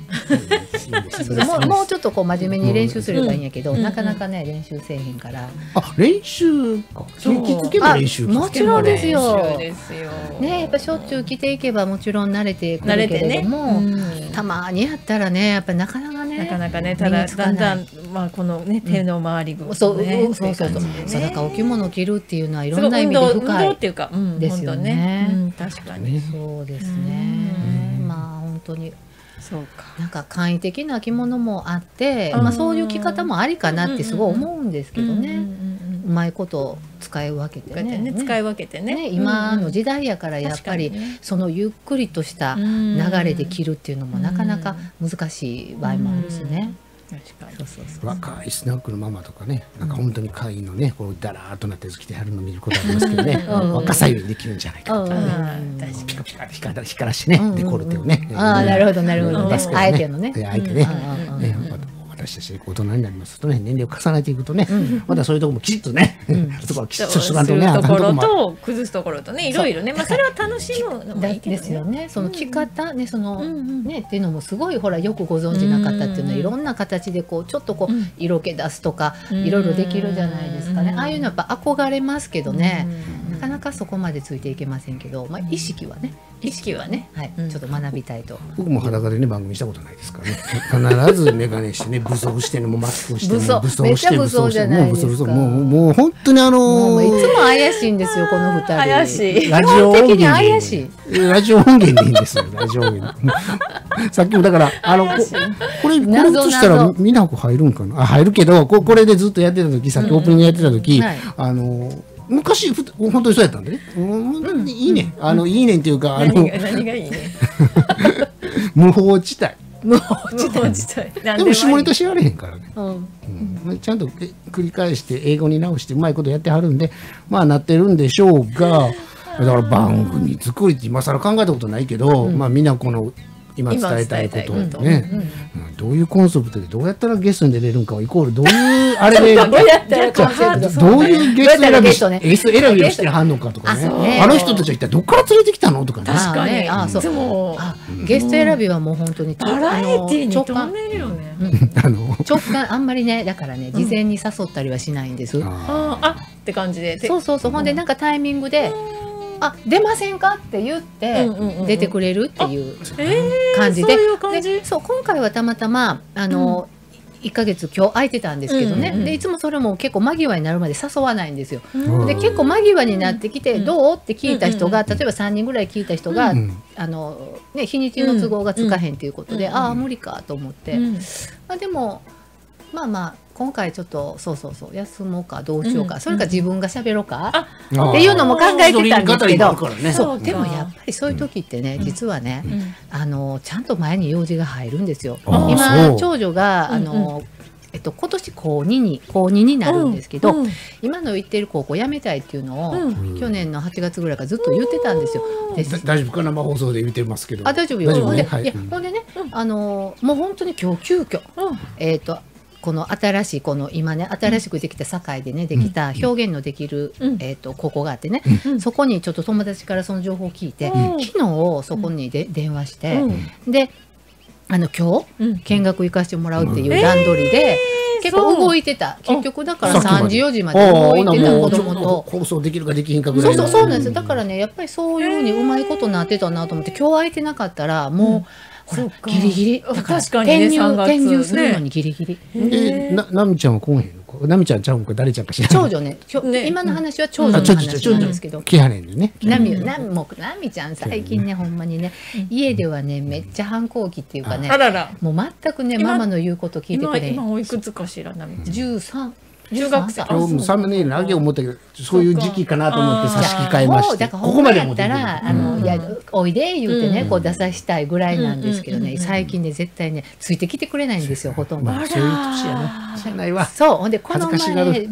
もうちょっとこう真面目に練習すればいいんやけど、なかなかね練習せえへんから。 練習か。着付けの練習。 もちろんですよ。ね、やっぱしょっちゅう着ていけばもちろん慣れてくるけれども、たまにやったらね、やっぱりなかなかね、 ただだんだんこのね手の周り部分、 そうだからお着物着るっていうのはいろんな意味で深いっていうかですよね。 確かにそうですね。まあ本当に。なんか簡易的な着物もあって、そういう着方もありかなってすごい思うんですけどね。うまいこと使い分けてね。 使い分けてね。 今の時代やからやっぱりそのゆっくりとした流れで着るっていうのもなかなか難しい場合もあるしね。 若いスナックのママとかね、なんか本当に会員のね、こうダラーっとなって着てはるの見ることありますけどね、若さゆえにできるんじゃないかとかね、ピカピカ光らしてね、デコルテをね、 なるほどなるほどね、あえてのね、 あえてね、私たち大人になりますとね、年齢を重ねていくとね、またそういうところもきちっとね、そこはきちっとしとかんとね、 ところと崩すところとね、いろいろね、それは楽しむのもいいけどですよね。その着方ね、そのねっていうのもすごいほらよくご存知な方っていうのはいろんな形でこうちょっとこう色気出すとかいろいろできるじゃないですかね。ああいうのやっぱ憧れますけどね、なかなかそこまでついていけませんけど、意識はね、はい、ちょっと学びたいと。 僕も裸でね番組したことないですからね。必ず眼鏡してね、武装してね、もうマスクしてね、 武装して武装じゃないですか。 もう本当にいつも怪しいんですよこの二人。 怪しい。 ラジオ音源怪しい。 ラジオ音源でいいんですよ。ラジオ音源。さっきもだからこれ映したら美奈子入るんかな。入るけどこれでずっとやってた時、さっきオープニングやってた時、昔本当にそうやったんでね。いいね。いいねっていうか何がいいね。 無法地帯。 無法地帯。 でも下ネタ知られへんからね。ちゃんと繰り返して英語に直してうまいことやってはるんで、まあなってるんでしょうが、だから番組作りって今更考えたことないけど、まあみんなこの今伝えたいことをね、どういうコンセプトでどうやったらゲストに出れるんかイコールどういうあれでどうやったらコンセプトどういうゲスト選びをしてはんのかとかね、あの人たちは一体どっから連れてきたのとかね。 確かに。 ゲスト選びはもう本当にバラエティーに飛んでるよね。 直感あんまりね、だからね事前に誘ったりはしないんです。 って感じで。 そうほんでなんかタイミングで。出ませんかって言って出てくれるっていう感じで、そう今回はたまたま1ヶ月今日空いてたんですけどね、でいつもそれも結構間際になるまで誘わないんですよ。で結構間際になってきてどうって聞いた人が、例えば3人ぐらい聞いた人が日にちの都合がつかへんということで、無理かと思って、でもまあ今回ちょっとそう休もうかどうしようか、それか自分が喋ろうかっていうのも考えてたんですけど、そうでもやっぱりそういう時ってね、実はねちゃんと前に用事が入るんですよ。今長女が今年高2になるんですけど、今の行ってる高校辞めたいっていうのを去年の8月ぐらいからずっと言ってたんですよ。 大丈夫か、生放送で言ってますけど。 大丈夫よ。ほんでね、もう本当に今日急遽この新しい今ね新しくできた堺でねできた表現のできる高校があってね、そこにちょっと友達からその情報を聞いて、昨日そこに電話して、で今日見学行かしてもらうっていう段取りで結構動いてた。結局だから3時4時まで動いてた子供と放送できるかできひんかぐらいの。 そうなんですよ。だからねやっぱりそういうふうにうまいことなってたなと思って、今日空いてなかったらもうほらギリギリだから転入するのにギリギリ。 なみちゃんは来へんのか。なみちゃんちゃうんか誰ちゃんか知らない。 長女ね。今の話は長女の話なんですけど。 来はれんでね。 なみちゃん最近ねほんまにね家ではねめっちゃ反抗期っていうかね、もう全くねママの言うこと聞いてくれん。 今おいくつかしらなみちゃん。 13。 中学生。 今日もサムネイルのあげ思ったけど、そういう時期かなと思って差し控えまして、ここまで持ってくる。いやおいで言うてねこう出さしたいぐらいなんですけどね、最近ね絶対ねついてきてくれないんですよほとんど。 そういう年やね。知らないわ。 そうほんでこの前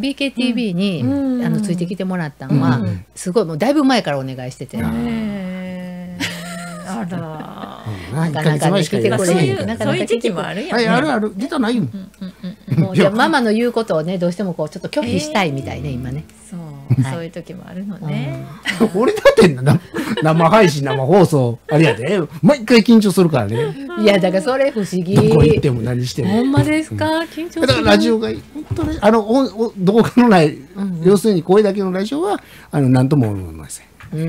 BKTV についてきてもらったのはすごいもうだいぶ前からお願いしてて。 あら。 なかなかね聞いてくれへん。 そういう時期もあるやん。 ある出たないよ。 もうママの言うことをねどうしてもこうちょっと拒否したいみたいね今ね。 そう。 そういう時もあるのね。 俺だって生配信生放送あれやで毎回緊張するからね。 いやだからそれ不思議。 どこ行っても何しても。 ほんまですか、緊張する。 だからラジオが本当に動画のない、要するに声だけのラジオは何とも思いません。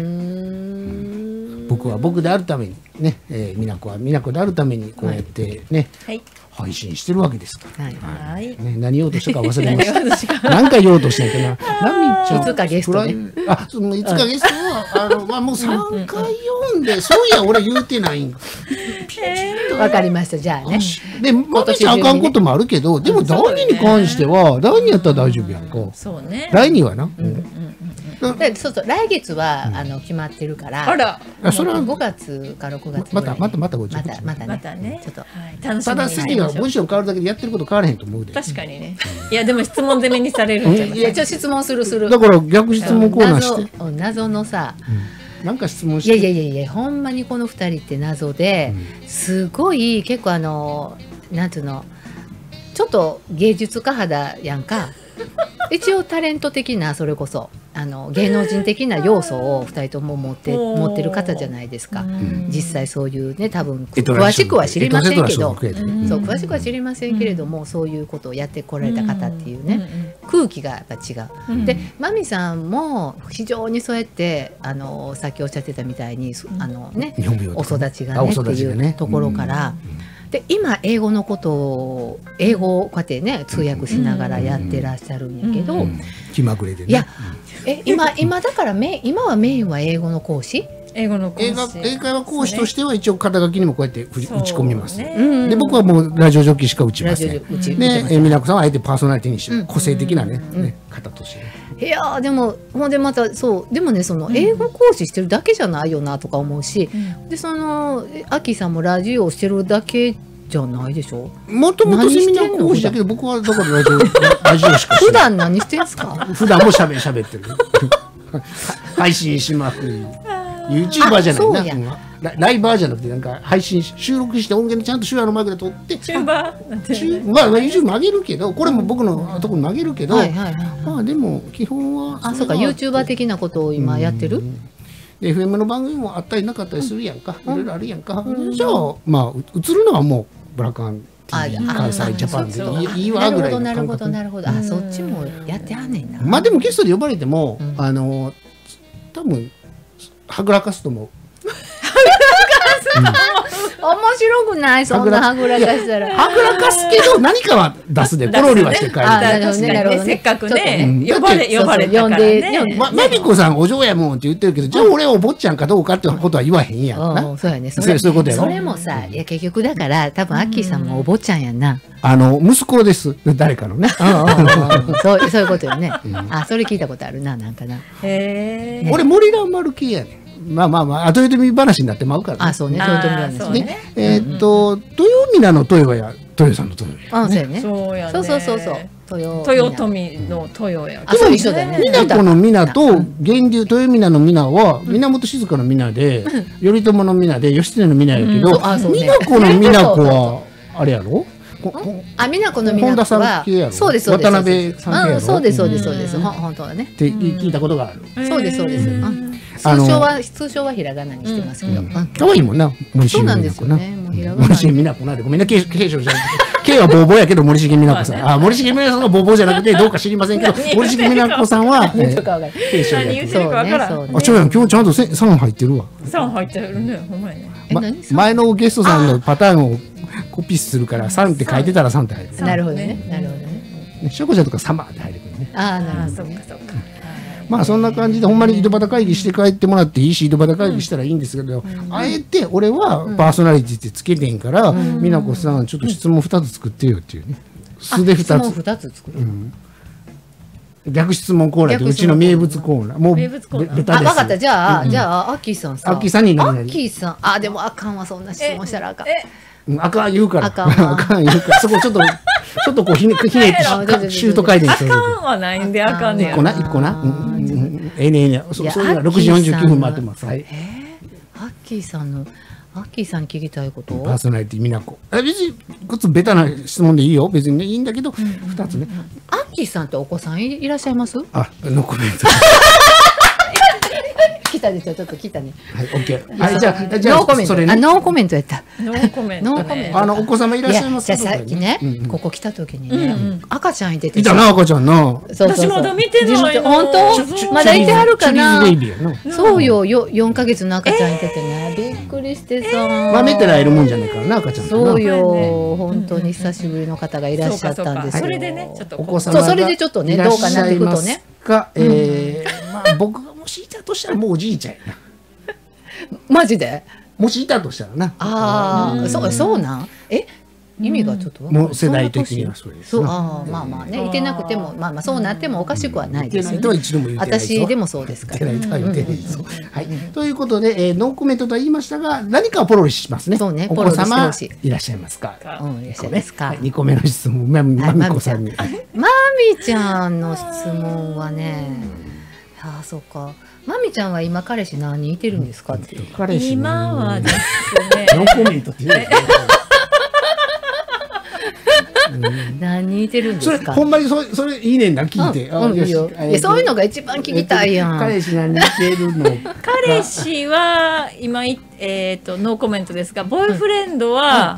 僕は僕であるためにね、美奈子は美奈子であるためにこうやってね、配信してるわけですから。何言おうとしたか忘れました。何回言おうとしたっけな。 いつかゲストね。 いつかゲストはもう3回読んで、そういや俺言うてないんか。 わかりました。じゃあね。 でまたあかんこともあるけど、でも第2に関しては第2やったら大丈夫やんか。 そうね。 第2はな。 そうそう、来月は決まってるから。 あら、 それは 5月か6月。 またまたね。ちょっと楽しみに。 ただ席がポジション変わるだけでやってること変わらへんと思うで。 確かにね。いやでも質問攻めにされるんじゃない。 いやちょっと質問する。 だから逆質問コーナーして。 謎のさ。 なんか質問して。 いやほんまにこの2人って謎で、すごい結構なんていうの、ちょっと芸術家肌やんか。一応タレント的な、それこそ芸能人的な要素を2人とも持ってる方じゃないですか。実際そういうね、多分詳しくは知りませんけど、詳しくは知りませんけれども、そういうことをやってこられた方っていうね、空気がやっぱ違う。でマミさんも非常にそうやってさっきおっしゃってたみたいにね、お育ちがねっていうところから。で今英語のことをこうやってね通訳しながらやってらっしゃるんやけど、 気まぐれでね。 いや今だから今はメインは英語の講師。 英語の講師。 英会話講師としては一応肩書きにもこうやって打ち込みます。で僕はもうラジオジョッキーしか打ちません。ね、美奈子さんはあえてパーソナリティにして個性的なね方として。 いやでもほんでまたそうでもね、その英語講師してるだけじゃないよなとか思うし、でアキさんもラジオをしてるだけじゃないでしょ。 もともとセミナー講師だけど僕はだからラジオしか普段何してんすか。 普段も喋ってる。配信しまくり。YouTuber じゃないな。ライバーじゃなくてなんか配信収録して音源でちゃんと手話のマイクで撮って。まあ YouTube も上げるけど、これも僕のところに上げるけど、まあでも基本はそうか YouTuber 的なことを今やってる。 FM の番組もあったりなかったりするやんか。いろいろあるやんか。じゃあまあ映るのはもうブラカン関西ジャパンでいいわぐらいの感覚。 なるほど。そっちもやってはんねんな。 まあでもゲストで呼ばれても多分はぐらかすと思う。 面白くない、そんなはぐらかしたら。 はぐらかすけど何かは出すでポロリはして帰る。 せっかくね呼ばれたからね。 マミコさんお嬢やもんって言ってるけど、じゃあ俺はお坊ちゃんかどうかってことは言わへんやんな。 そうやね。 そういうことやろ。 それもさ、いや結局だから多分アッキーさんもお坊ちゃんやんな。 息子です。誰かのね。 そういうことよね。それ聞いたことあるな、なんかな。 俺森蘭丸系やね。まあ後々見話になってまうから。 そうね。そうね。 豊皆の豊や豊さんの豊や。 そうやね。 そう。豊臣の豊や。 そう一緒だよね。 源の皆と源流豊皆の皆は源静香の皆で、頼朝の皆で義経の皆やけど、源の皆子はあれやろ。 美奈子の皆子はそうです渡辺さん系やろ。 そうです本当はね。 って聞いたことがある。 そうです。通称はひらがなにしてますけど。 可愛いもんな、森重美奈子な。森重美奈子なでごめんな、継承じゃなくて、K はボーボーやけど森重美奈子さん。森重美奈子さんがボーボーじゃなくてどうか知りませんけど、森重美奈子さんは継承やけど。そうやん、今日ちゃんと3入ってるわ。 3入ってるね、ほんまやね。 前のゲストさんのパターンをコピーするから3って書いてたら3って入る。 なるほどね。 しょこちゃんとかサマーって入るね。 なるほど。 そっか。 まあそんな感じでほんまに井戸端会議して帰ってもらっていいし、井戸端会議したらいいんですけど、あえて俺はパーソナリティってつけてんから、美奈子さんちょっと質問2つ作ってよっていうね。素で2つ。質問 2つ作る。 逆質問コーナーってうちの名物コーナー。もうベタです。 分かった。じゃあアッキーさんさ。 アッキーさんにアッキーさん。でもあかんわ、そんな質問したらあかん。 あかん言うから。あかん言うから。そこちょっとこうひねってシュート回転する。 あかんはないんであかんねや。 1個な。それが6時49分待ってます。はい。 アッキーさんのアッキーさんに聞きたいこと。 パーソナリティみなこ。別にこつベタな質問でいいよ。別にねいいんだけど、2つね。 アッキーさんってお子さんいらっしゃいます？ あ、ノーコメント。 来たでしょ、ちょっと来たね。 はい、オッケー。はい、じゃあノーコメント。 それね。 ノーコメントやった。 ノーコメントね。 お子様いらっしゃいますか？ じゃあさっきね、ここ来た時にね、赤ちゃんいてて。 いたな赤ちゃんな。 私まだ見てないの。 本当？まだいてはるかな。 ベイビーやな。 そうよ、4ヶ月の赤ちゃんいててね、びっくりしてさ。 まめてられるもんじゃないからな赤ちゃん。 そうよ、本当に久しぶりの方がいらっしゃったんですよ。 それでね、ちょっとお子様そう、それでちょっとね、どうかなってことね。 まあ僕がもしいたとしたらもうおじいちゃんやな。 マジで？ もしいたとしたらな。 ああ、そうなん？意味がちょっともう世代的にはそれです。 そう、まあまあね、いてなくても、まあそうなってもおかしくはないですよね。私でもそうですから。 はい。ということで、ノーコメントとは言いましたが、何かをポロリしますね。 そうね、 お子様いらっしゃいますか。 いらっしゃいますか。 2個目の質問、まみこさんに。 まみちゃんの質問はね、ああ、そうか。まみちゃんは今彼氏何人いてるんですかって。 今はですね。 ノーコメントって言う。 何人いてるんですか。 ほんまにそれいいねんな聞いて。 いやそういうのが一番聞きたいやん。 彼氏何人いてるの。 彼氏は今ノーコメントですが、ボーイフレンドは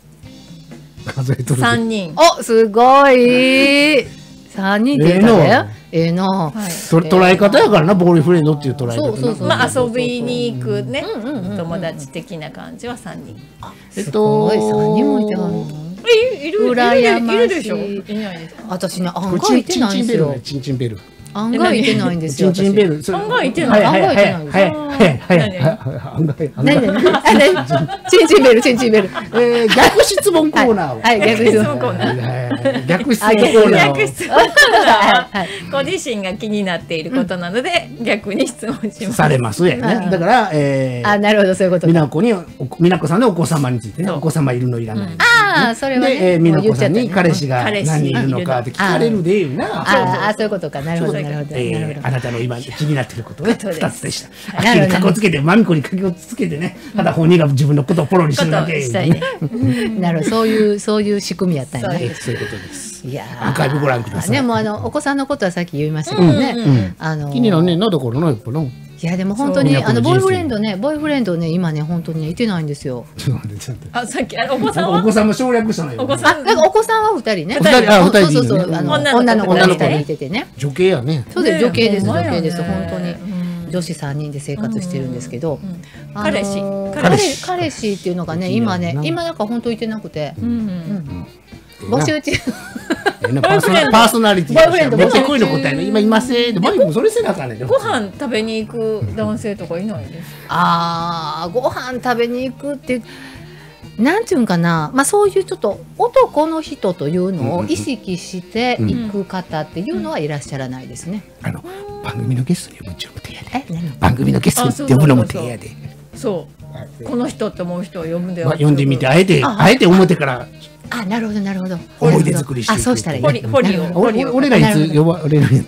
3人。 お、すごい。3人って言ったね。 捉え方やからな、ボーイフレンドっていう捉え方。 まあ遊びに行くね、友達的な感じは3人。 すごい、3人もいてはるの。 いるでしょ。いないですか。 私ね、案外いてないんですよ。 チンチンベル。 案外いてないんですよ。 チンチンベル。 案外いてない。 案外いてないんですよ。 案外。 チンチンベル、チンチンベル。 逆質問コーナー。 はい、逆質問コーナー。逆質問コーナー。 逆質問コーナー。ご自身が気になっていることなので、逆に質問します。 されますやね。だから、 なるほど、そういうこと。 美奈子さんのお子様についてね、お子様いるのいらない。 ああ、それはね。 美奈子さんに彼氏が何人いるのかって聞かれるでいうな。 ああ、そういうことか。なるほど、なるほど。 あなたの今気になっていることね、2つでした。あっきりかこつけて、まみこにかこつけてね、ただ本人が自分のことをポロにするだけ。 なるほど、そういう仕組みやったんやね。 そういうことです。 いやアーカイブご覧ください。 ね、もうお子さんのことはさっき言いましたけどね。 気になるね、なだからな、やっぱな。 いやでも本当にボーイフレンドね今ね本当にいてないんですよ。 ちょっと待って。 あ、さっきお子さんは？ お子さんも省略したのよ。 お子さん。 だからお子さんは2人ね。 2人。 そうそう女の子が2人いててね。 女系やね。 そうです女系です本当に女子3人で生活してるんですけど、彼氏っていうのがね今なんか本当いてなくて。募集中。 パーソナリティ。ボーイフレンド。めっちゃ恋の答えね。今いません。で、マミもそれせなあかんねん。 ご飯食べに行く男性とかいないです。 ご飯食べに行くって。なんていうんかな、まあそういうちょっと男の人というのを意識して行く方っていうのはいらっしゃらないですね。 番組のゲストに呼ぶのも手やで。番組のゲストに呼ぶのも手やで。 そう。この人って思う人を呼ぶんだよ。 呼んでみて、あえて表から。 なるほどなるほど。 思い出作りして。 そうしたらいい。 俺らいつ呼ばれるんやった。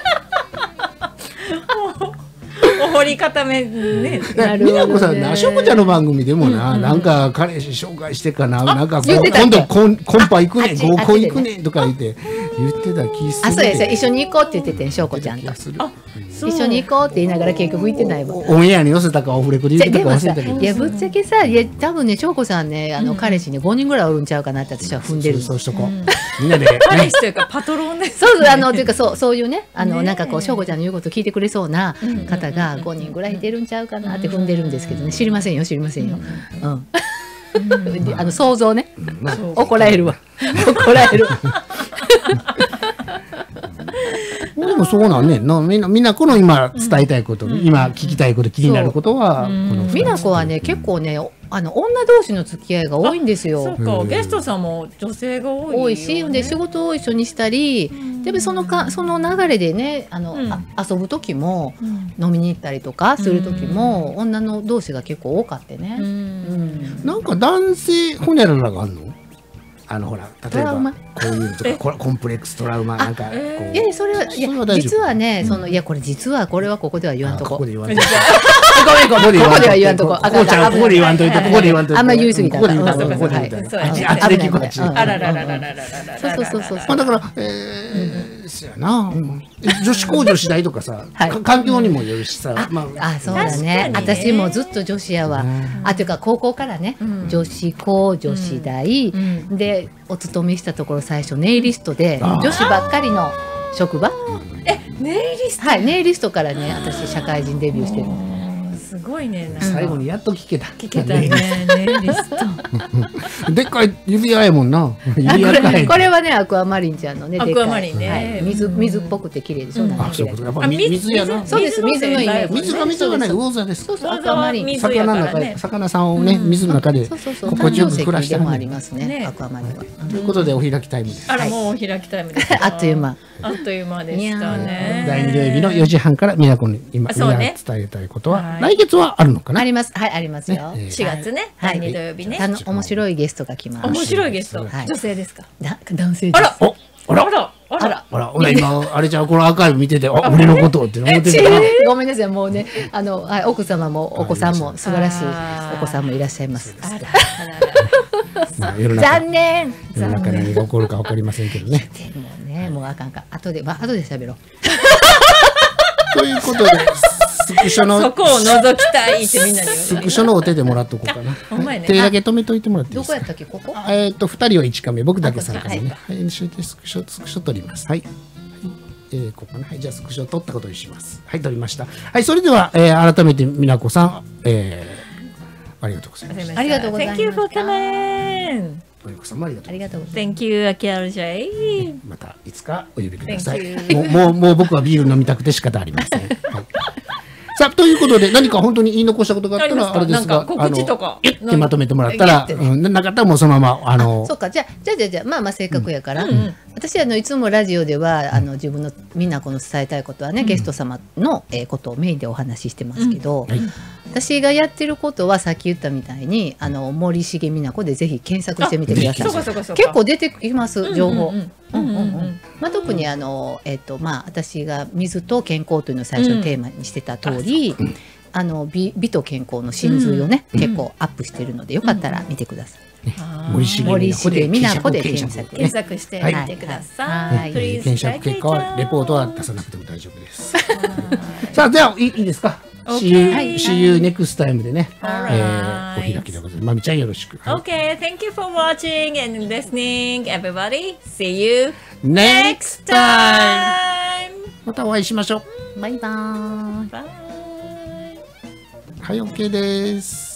掘り固めね。 美奈子さんな、しょこちゃんの番組でもな、なんか彼氏紹介してかな、なんか今度コンパ行くねん、合コン行くねんとか言ってた気する。 そうです。一緒に行こうって言ってて、しょうこちゃんと。一緒に行こうって言いながら結局行ってないわ。 オンエアに寄せたかオフレコで言ってたか忘れたけど。 いやぶっちゃけさ、多分ねしょうこさんね彼氏ね5人ぐらいおるんちゃうかなって私は踏んでる。 そうしとこう。みんなで。 彼氏というかパトロンです。 そうというかそういうねなんかこうしょうこちゃんの言うこと聞いてくれそうな方が5人ぐらいいてるんちゃうかなって踏んでるんですけどね、知りませんよ。想像ね。怒られるわ。怒られる。 でもそうなんね。みんなこの今伝えたいこと、今聞きたいこと、気になることは美奈子はね結構ね女同士の付き合いが多いんですよ。 そうか、ゲストさんも女性が多いし、で仕事を一緒にしたり、でその流れでね遊ぶ時も飲みに行ったりとかする時も女の同士が結構多かってね。 なんか男性ホニャララがあるの？ ほら例えばこういうのとかコンプレックストラウマなんかこう。 いやそれは実はねいやこれ実はこれはここでは言わんとこ。 ここで言わんとこ。 ごめんここでは言わんとこ。 ここちゃんここで言わんといてここで言わんといて。 あんま言い過ぎた。 ここで言わんといてここで言わんといて。あっちで聞くあっちで。 あららららららら。 そうだからそやな。女子高女子大とかさ環境にもよるしさ。 あそうだね。私もずっと女子やわ。というか高校からね女子高女子大でお勤めしたところ最初ネイリストで女子ばっかりの職場。 ネイリスト。 はいネイリストからね私社会人デビューしてる。 すごいね。 最後にやっと聞けた。 聞けたね。ネイリスト。 でっかい指輪やもんな。指輪かい。 これはねアクアマリンちゃんのね。 アクアマリンね。 水っぽくて綺麗でしょ。 あそういうこと。やっぱ水やな。 そうです水のイメージ。 水がね魚座です。 そうそうアクアマリン。 魚さんをね水の中で心地よく暮らしてる。 もありますねアクアマリンは。 ということでお開きタイムです。 あらもうお開きタイムです。 あっという間。 あっという間でしたね。 第2土曜日の4時半からみなこに今伝えたいことは来月はあるのかな。 ありますはいありますよ。 4月ね第2土曜日ね。 面白いゲストが来ます。 面白いゲスト女性ですか。 男性です。 あら今あれじゃこのアーカイブ見てて俺のことって思ってた。 ごめんなさいもうね奥様もお子さんも素晴らしいお子さんもいらっしゃいます。残念。 世の中何が起こるか分かりませんけどね。 もうあかんか後で喋ろう。 ということでスクショのそこを覗きたいってみんなに言う。 スクショのお手でもらっとこうかな。手だけ止めといてもらっていいですか。 どこやったっけここ。 2人は1カメ僕だけ3カメね。はいスクショ取ります。はい。ここね。はいじゃあスクショ取ったことにします。はい取りました。はいそれでは改めてみなこさんありがとうございました。 ありがとうございました。 Thank you for coming。 みなこさんもありがとうございます。 Thank you アキアルジェイ。 またいつかお呼びください。もう僕はビール飲みたくて仕方ありません。さあということで何か本当に言い残したことがあったらあれですが告知とかってまとめてもらったらなかったらもうそのままそうかじゃあまあせっかくやから私いつもラジオでは自分のみんなこの伝えたいことはねゲスト様のことをメインでお話ししてますけど私がやってることはさっき言ったみたいに森重美奈子でぜひ検索してみてください。結構出てきます情報。特に私が水と健康というのを最初のテーマにしてた通り美と健康の真髄をね結構アップしてるのでよかったら見てください。 森重美奈子で検索してみてください。 検索結果はレポートは出さなくても大丈夫です。さあではいいですか。See you next time でね。お開きでございます。まみちゃんよろしく。 Okay, thank you for watching and listening, everybody. See you next time. またお会いしましょう。バイバーイ。 バイ。 はい、OK です。